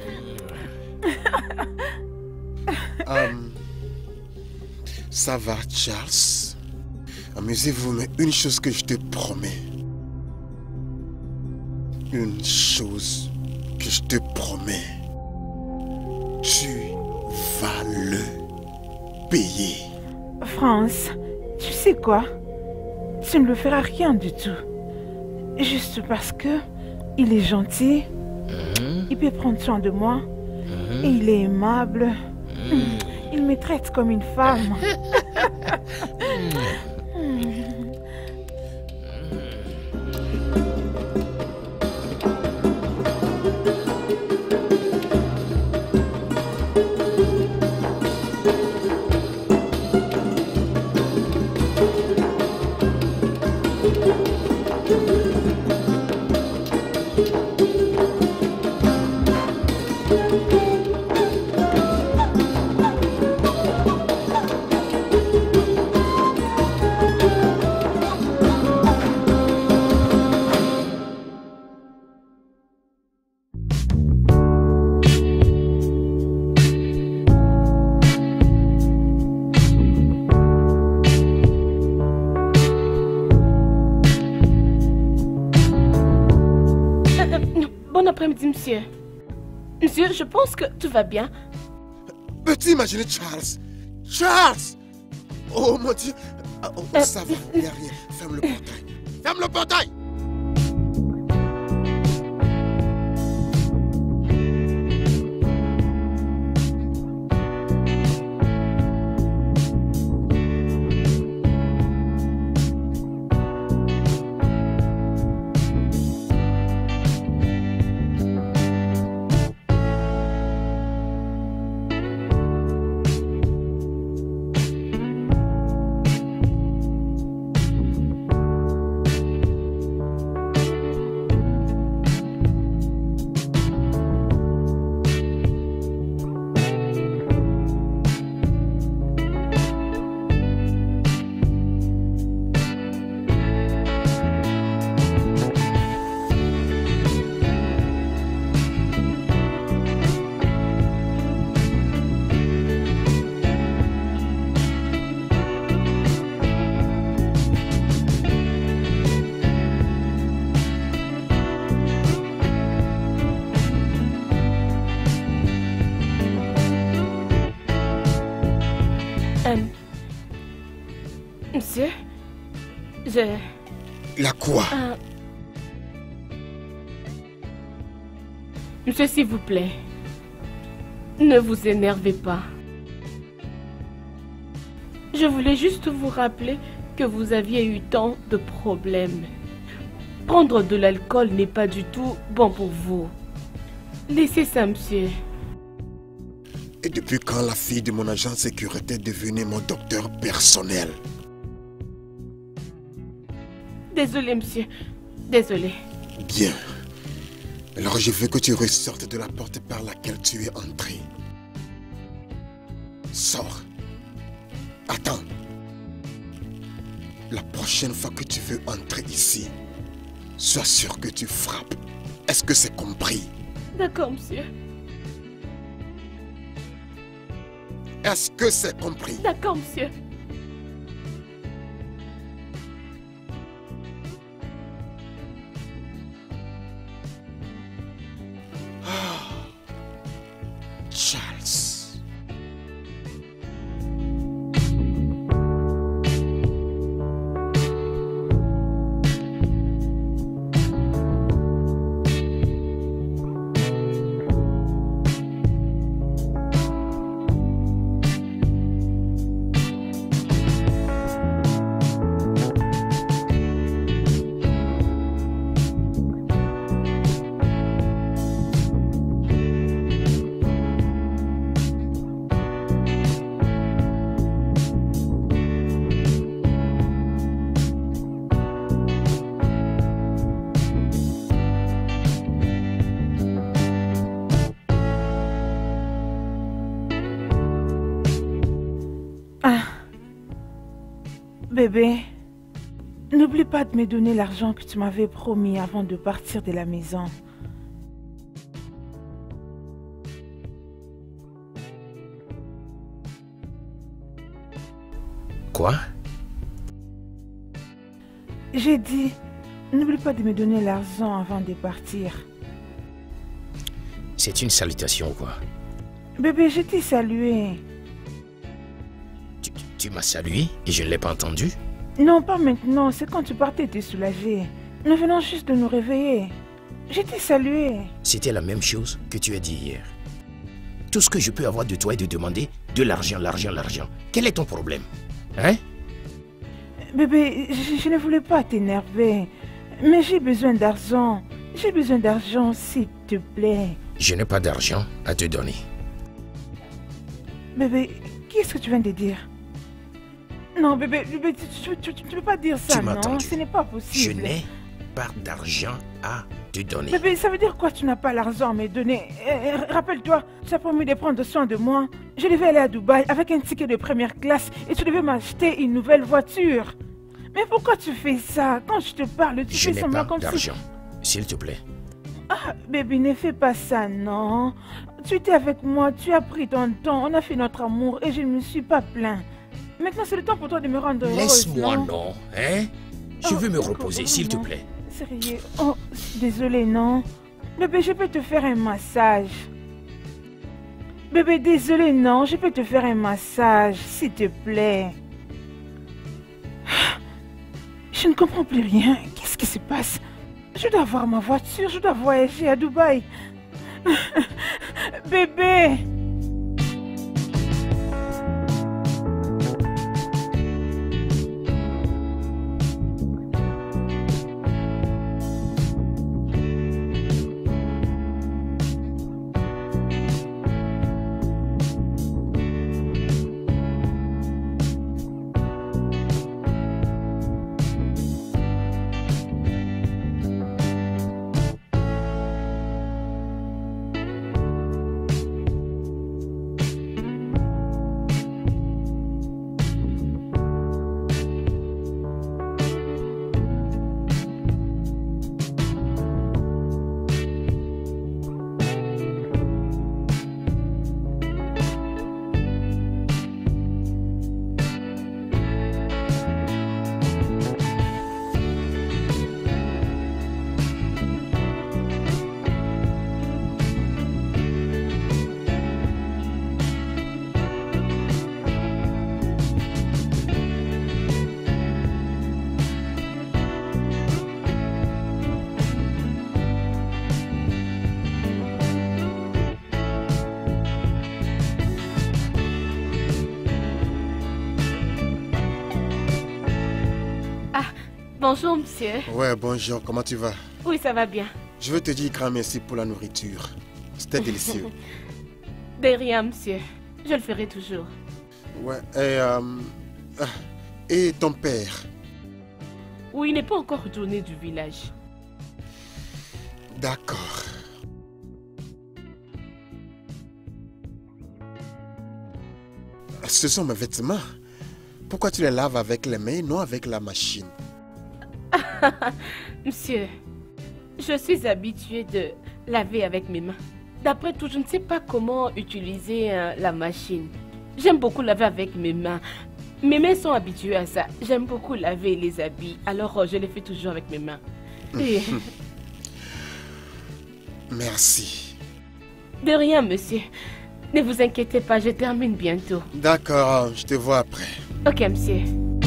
Ça va, Charles. Amusez-vous, mais une chose que je te promets. Une chose que je te promets, tu vas le payer. France, tu sais quoi? Tu ne le feras rien du tout. Juste parce que il est gentil, il peut prendre soin de moi, et il est aimable. Il me traite comme une femme. Bon après-midi, monsieur. Monsieur, je pense que tout va bien. Peux-tu imaginer Charles? Charles! Oh mon Dieu! Oh, ça va, il n'y a rien. Ferme le portail. Ferme le portail! Monsieur, La quoi? Monsieur, s'il vous plaît, ne vous énervez pas. Je voulais juste vous rappeler que vous aviez eu tant de problèmes. Prendre de l'alcool n'est pas du tout bon pour vous. Laissez ça, monsieur. Et depuis quand la fille de mon agent de sécurité est devenue mon docteur personnel? Désolé, monsieur. Désolé. Bien. Alors je veux que tu ressortes de la porte par laquelle tu es entré. Sors. Attends. La prochaine fois que tu veux entrer ici, sois sûr que tu frappes. Est-ce que c'est compris? D'accord, monsieur. Est-ce que c'est compris? D'accord, monsieur. Charles. Bébé, n'oublie pas de me donner l'argent que tu m'avais promis avant de partir de la maison. Quoi? J'ai dit, n'oublie pas de me donner l'argent avant de partir. C'est une salutation ou quoi? Bébé, je t'ai salué. Tu m'as salué et je ne l'ai pas entendu? Non, pas maintenant. C'est quand tu partais, t'es soulagé. Nous venons juste de nous réveiller. Je t'ai salué. C'était la même chose que tu as dit hier. Tout ce que je peux avoir de toi est de demander de l'argent, l'argent, l'argent. Quel est ton problème? Hein? Bébé, je ne voulais pas t'énerver. Mais j'ai besoin d'argent. J'ai besoin d'argent, s'il te plaît. Je n'ai pas d'argent à te donner. Bébé, qu'est-ce que tu viens de dire? Non, bébé, tu ne peux pas dire ça, Tu m'as non? entendu. Ce n'est pas Je possible. n'ai pas d'argent à te donner. Bébé, ça veut dire quoi tu n'as pas l'argent à me donner? Rappelle-toi, tu as promis de prendre soin de moi. Je devais aller à Dubaï avec un ticket de première classe et tu devais m'acheter une nouvelle voiture. Mais pourquoi tu fais ça? Quand je te parle, tu Je fais n'ai semblant pas comme si... d'argent. S'il te plaît. Ah, bébé, ne fais pas ça, non. Tu étais avec moi, tu as pris ton temps, on a fait notre amour et je ne me suis pas plaint. Maintenant, c'est le temps pour toi de me rendre heureuse, Laisse-moi, non, hein? Je veux me d'accord, reposer, s'il te vraiment. plaît. Sérieux? Oh, désolé, non. Bébé, je peux te faire un massage. Bébé, désolé, non. Je peux te faire un massage, s'il te plaît. Je ne comprends plus rien. Qu'est-ce qui se passe? Je dois avoir ma voiture, je dois voyager à Dubaï. Bébé! Bonjour, monsieur. Ouais, bonjour, comment tu vas? Oui, ça va bien. Je veux te dire grand merci pour la nourriture. C'était délicieux. De rien, monsieur. Je le ferai toujours. Ouais, et ton père? Oui, il n'est pas encore retourné du village. D'accord. Ce sont mes vêtements. Pourquoi tu les laves avec les mains et non avec la machine? Monsieur, je suis habituée de laver avec mes mains. D'après tout, je ne sais pas comment utiliser la machine. J'aime beaucoup laver avec mes mains. Mes mains sont habituées à ça. J'aime beaucoup laver les habits. Alors, je les fais toujours avec mes mains. Et... Merci. De rien, monsieur. Ne vous inquiétez pas, je termine bientôt. D'accord, je te vois après. Ok, monsieur.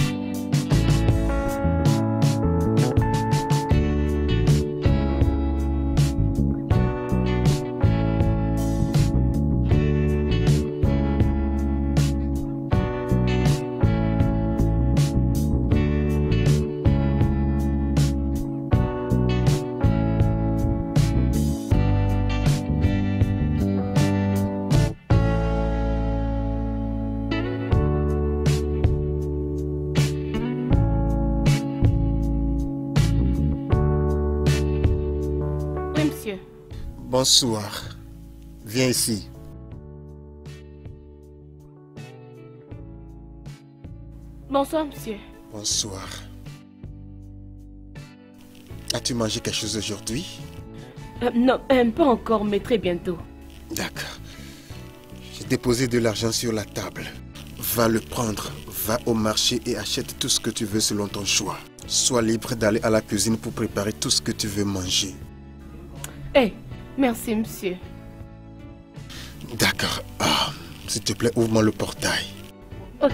Bonsoir. Viens ici. Bonsoir, monsieur. Bonsoir. As-tu mangé quelque chose aujourd'hui? Non, pas encore, mais très bientôt. D'accord. J'ai déposé de l'argent sur la table. Va le prendre. Va au marché et achète tout ce que tu veux selon ton choix. Sois libre d'aller à la cuisine pour préparer tout ce que tu veux manger. Merci, monsieur. D'accord. Ah, s'il te plaît, ouvre-moi le portail. Ok.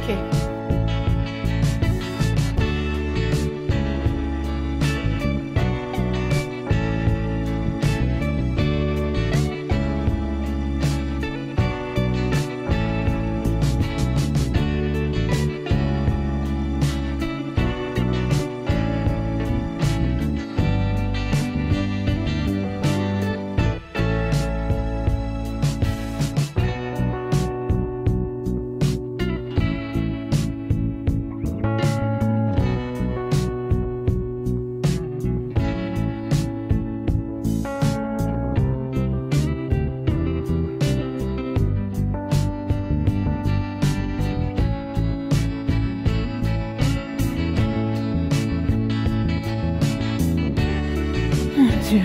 Dieu.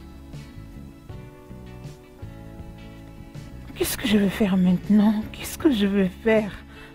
Qu'est-ce que je vais faire maintenant? Qu'est-ce que je vais faire?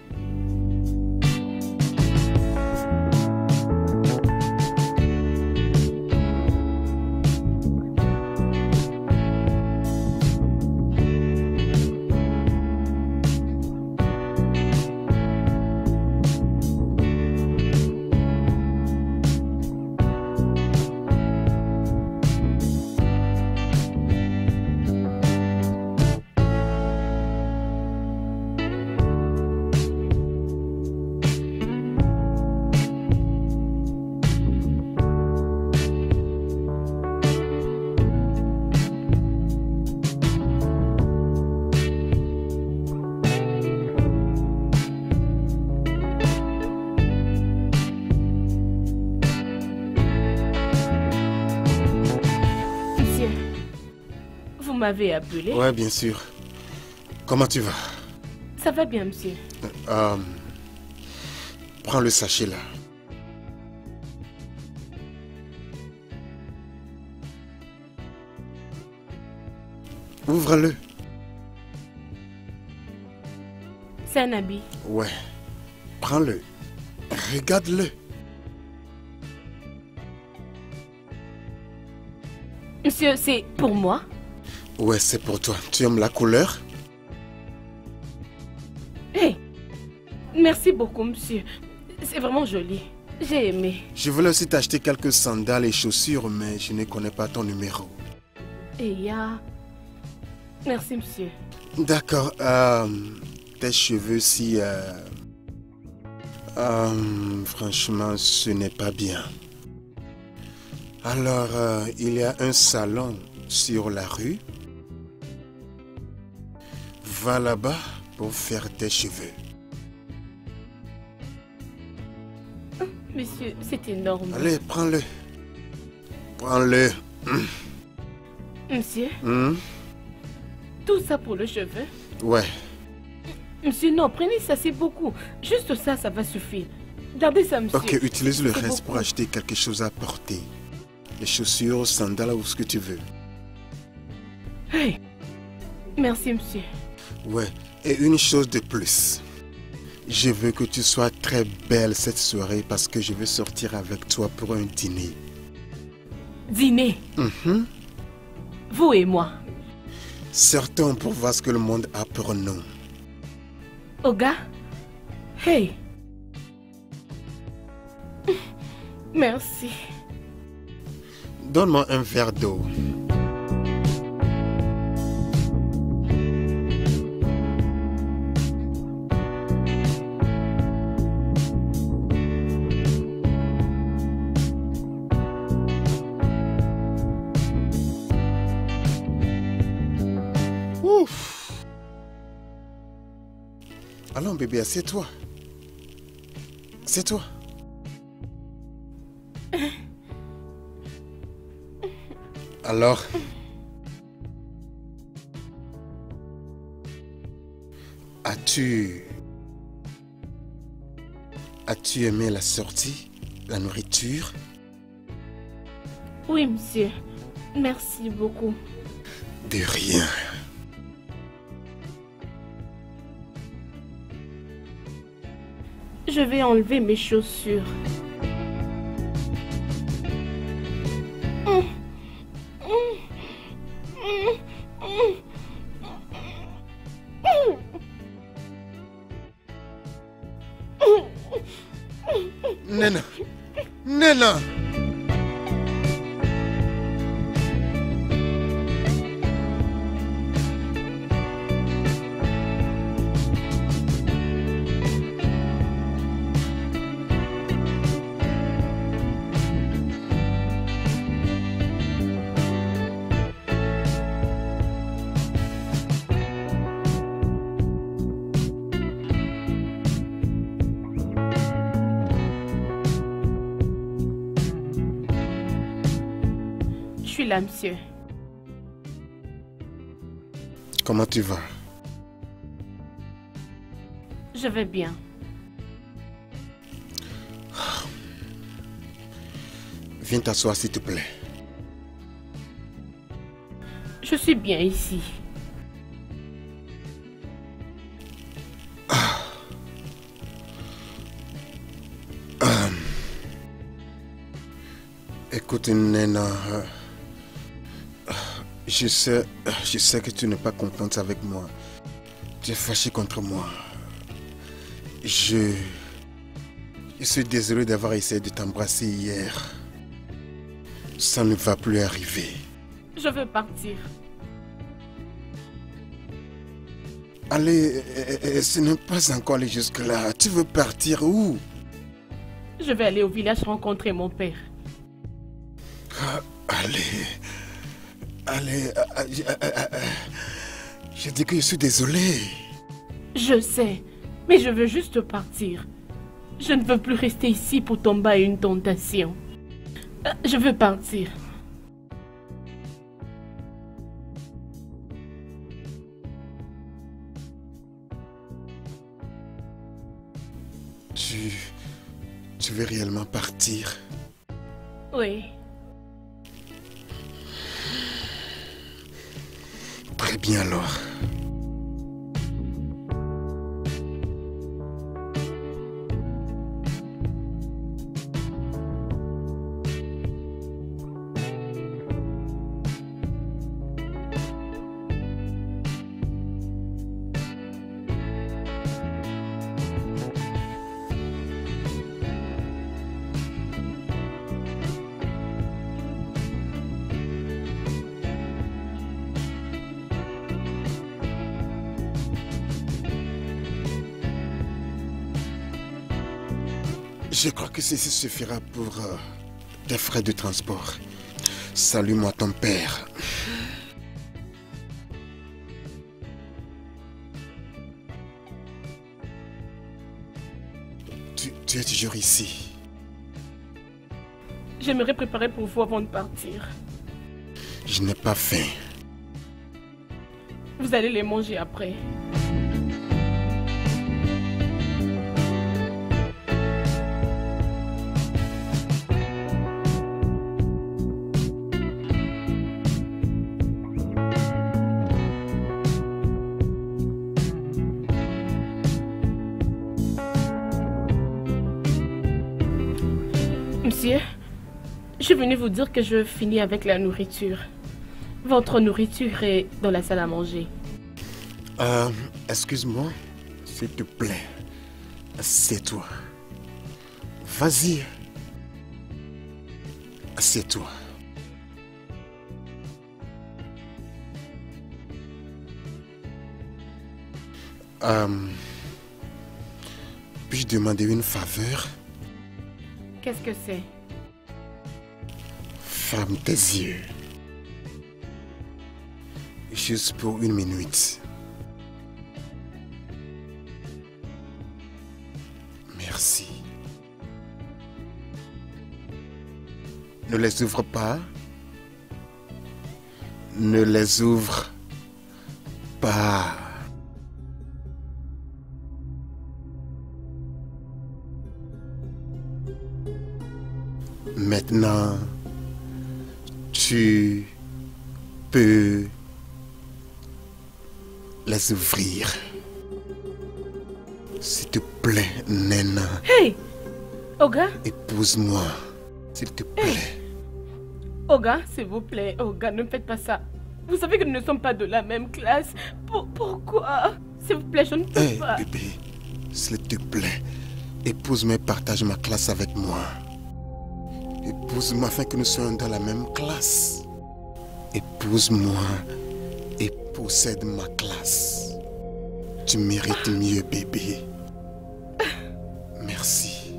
Vous m'avez appelé? Ouais, bien sûr. Comment tu vas? Ça va bien, monsieur. Prends le sachet là. Ouvre-le. C'est un habit. Ouais. Prends-le. Regarde-le. Monsieur, c'est pour moi? Ouais, c'est pour toi. Tu aimes la couleur? Hey, merci beaucoup, monsieur. C'est vraiment joli. J'ai aimé. Je voulais aussi t'acheter quelques sandales et chaussures, mais je ne connais pas ton numéro. Et ya. Merci, monsieur. D'accord. Tes cheveux, si... franchement, ce n'est pas bien. Alors, il y a un salon sur la rue. Va là-bas pour faire tes cheveux. Monsieur, c'est énorme. Allez, prends-le. Prends-le. Monsieur, tout ça pour le cheveu? Ouais. Monsieur, non, prenez ça, c'est beaucoup. Juste ça, ça va suffire. Gardez ça, monsieur. Ok, utilise le C'est reste pour beaucoup. acheter quelque chose à porter. Les chaussures, sandales ou ce que tu veux. Hey, merci, monsieur. Ouais, et une chose de plus. Je veux que tu sois très belle cette soirée parce que je veux sortir avec toi pour un dîner. Dîner? Vous et moi. Sortons pour voir ce que le monde a pour nous. Oga? Hey. Merci. Donne-moi un verre d'eau. Ouf. Allons bébé, assieds-toi. Assieds-toi. Alors, as-tu aimé la sortie, la nourriture? Oui, monsieur. Merci beaucoup. De rien. Je vais enlever mes chaussures. Nena. Nena. Je suis là, monsieur. Comment tu vas? Je vais bien. Viens t'asseoir s'il te plaît. Je suis bien ici. Écoute, Nena, je sais que tu n'es pas contente avec moi. Tu es fâchée contre moi. Je suis désolé d'avoir essayé de t'embrasser hier. Ça ne va plus arriver. Je veux partir. Allez, ce n'est pas encore allé jusque-là. Tu veux partir où? Je vais aller au village rencontrer mon père. Allez, je dis que je suis désolé. Je sais, mais je veux juste partir. Je ne veux plus rester ici pour tomber à une tentation. Je veux partir. Tu veux réellement partir? Oui. Très bien alors. Je crois que ceci suffira pour tes frais de transport. Salue-moi ton père. Tu es toujours ici. J'aimerais préparer pour vous avant de partir. Je n'ai pas faim. Vous allez les manger après. Monsieur, je suis venue vous dire que je finis avec la nourriture. Votre nourriture est dans la salle à manger. Excuse-moi, s'il te plaît. Assieds-toi. Vas-y. Assieds-toi. Puis-je demander une faveur? Qu'est-ce que c'est? Ferme tes yeux. Juste pour 1 minute. Merci. Ne les ouvre pas. Ne les ouvre pas. Maintenant, tu peux les ouvrir. S'il te plaît, Nena. Hey! Oga? Épouse-moi, s'il te plaît. Hey. Oga, s'il vous plaît, Oga, ne faites pas ça. Vous savez que nous ne sommes pas de la même classe. Pourquoi? S'il vous plaît, je ne peux pas. Bébé, s'il te plaît, Épouse-moi et partage ma classe avec moi. Épouse-moi afin que nous soyons dans la même classe. Épouse-moi et possède ma classe. Tu mérites mieux, bébé. Merci.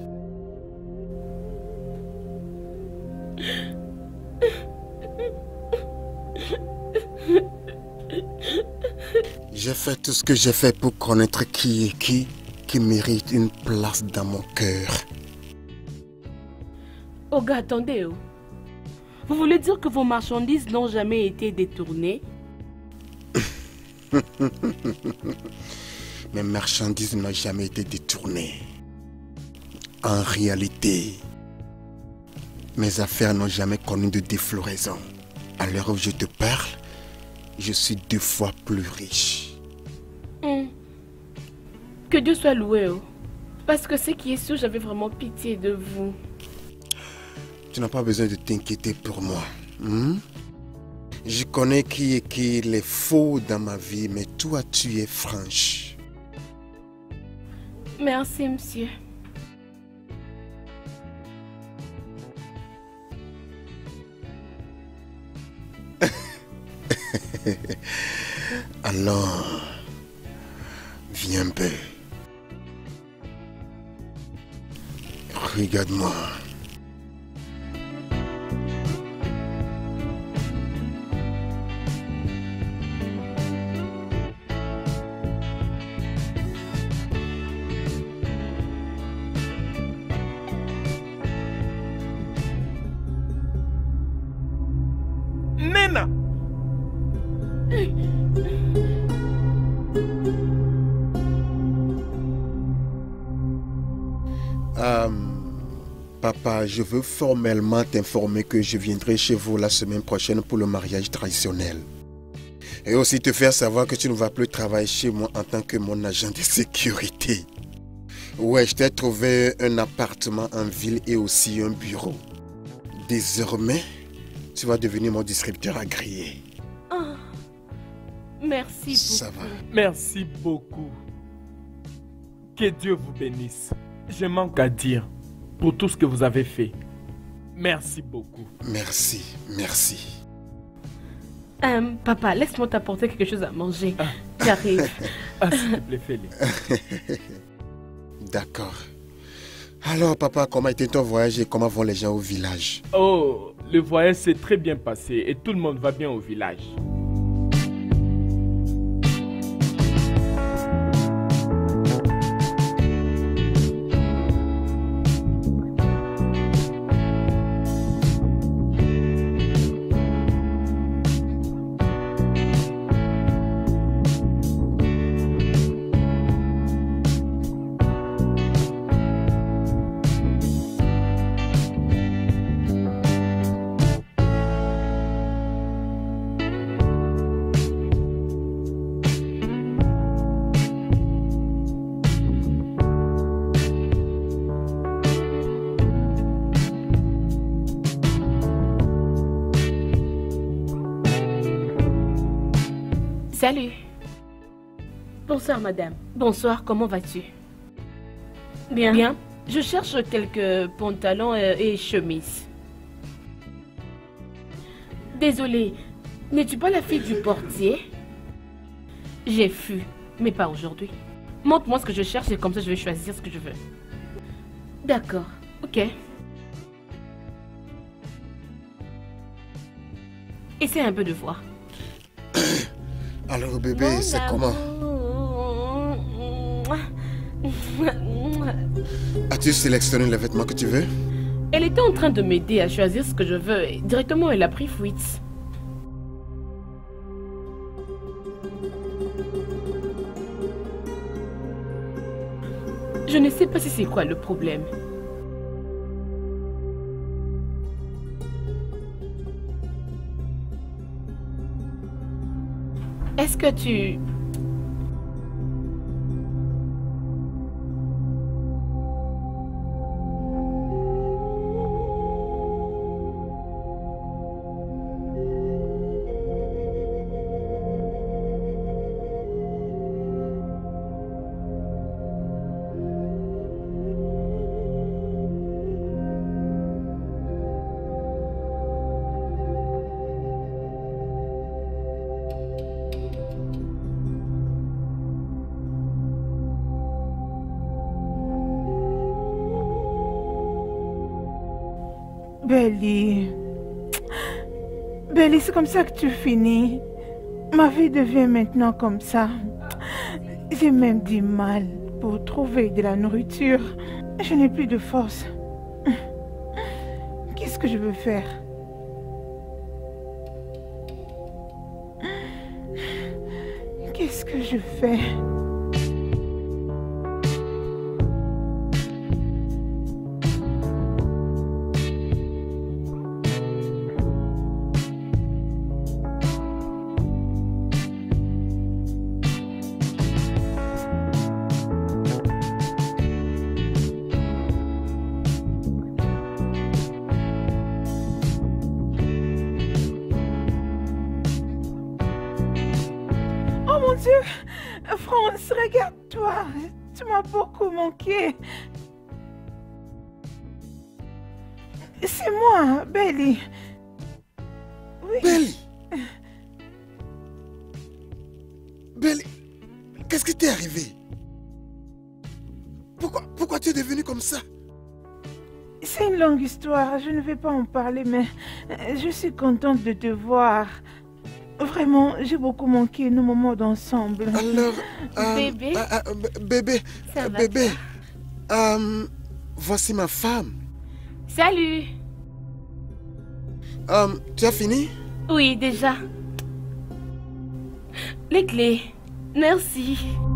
J'ai fait tout ce que j'ai fait pour connaître qui est qui mérite une place dans mon cœur. Oga, attendez. Vous voulez dire que vos marchandises n'ont jamais été détournées? Mes marchandises n'ont jamais été détournées. En réalité, mes affaires n'ont jamais connu de défloraison. À l'heure où je te parle, je suis 2 fois plus riche. Que Dieu soit loué. Parce que ce qui est sûr, j'avais vraiment pitié de vous. Tu n'as pas besoin de t'inquiéter pour moi. Je connais qui est qui, les faux dans ma vie, mais toi, tu es franche. Merci, monsieur. Alors, viens un peu. Regarde-moi. Nena! Papa, je veux formellement t'informer que je viendrai chez vous la semaine prochaine pour le mariage traditionnel. Et aussi te faire savoir que tu ne vas plus travailler chez moi en tant que mon agent de sécurité. Ouais, je t'ai trouvé un appartement en ville et aussi un bureau. Désormais, tu vas devenir mon distributeur agréé. Oh, merci beaucoup. Ça va. Merci beaucoup. Que Dieu vous bénisse. Je manque à dire pour tout ce que vous avez fait. Merci beaucoup. Merci, merci. Papa, laisse-moi t'apporter quelque chose à manger. J'arrive. S'il te plaît, fais-le. D'accord. Alors, papa, comment était ton voyage et comment vont les gens au village? Oh, le voyage s'est très bien passé et tout le monde va bien au village. Salut. Bonsoir, madame. Bonsoir, comment vas-tu? Bien. Bien. Je cherche quelques pantalons et chemises. Désolée, n'es-tu pas la fille du portier? J'ai fui, mais pas aujourd'hui. Montre-moi ce que je cherche et comme ça je vais choisir ce que je veux. D'accord, ok. Essaie un peu de voir. Alors bébé, c'est comment? As-tu sélectionné les vêtements que tu veux? Elle était en train de m'aider à choisir ce que je veux et directement elle a pris fuite. Je ne sais pas si c'est quoi le problème. Est-ce que tu... Belly. Belly, c'est comme ça que tu finis. Ma vie devient maintenant comme ça. J'ai même du mal pour trouver de la nourriture. Je n'ai plus de force. Qu'est-ce que je veux faire? Qu'est-ce que je fais? Mon Dieu, France, regarde-toi. Tu m'as beaucoup manqué. C'est moi, Belly. Oui. Belly. Belly, qu'est-ce qui t'est arrivé? Pourquoi tu es devenu comme ça? C'est une longue histoire, je ne vais pas en parler, mais je suis contente de te voir. Vraiment, j'ai beaucoup manqué nos moments d'ensemble. Alors, Bébé. Bébé, Ça va, bébé, voici ma femme. Salut. Tu as fini? Oui, déjà. Les clés. Merci.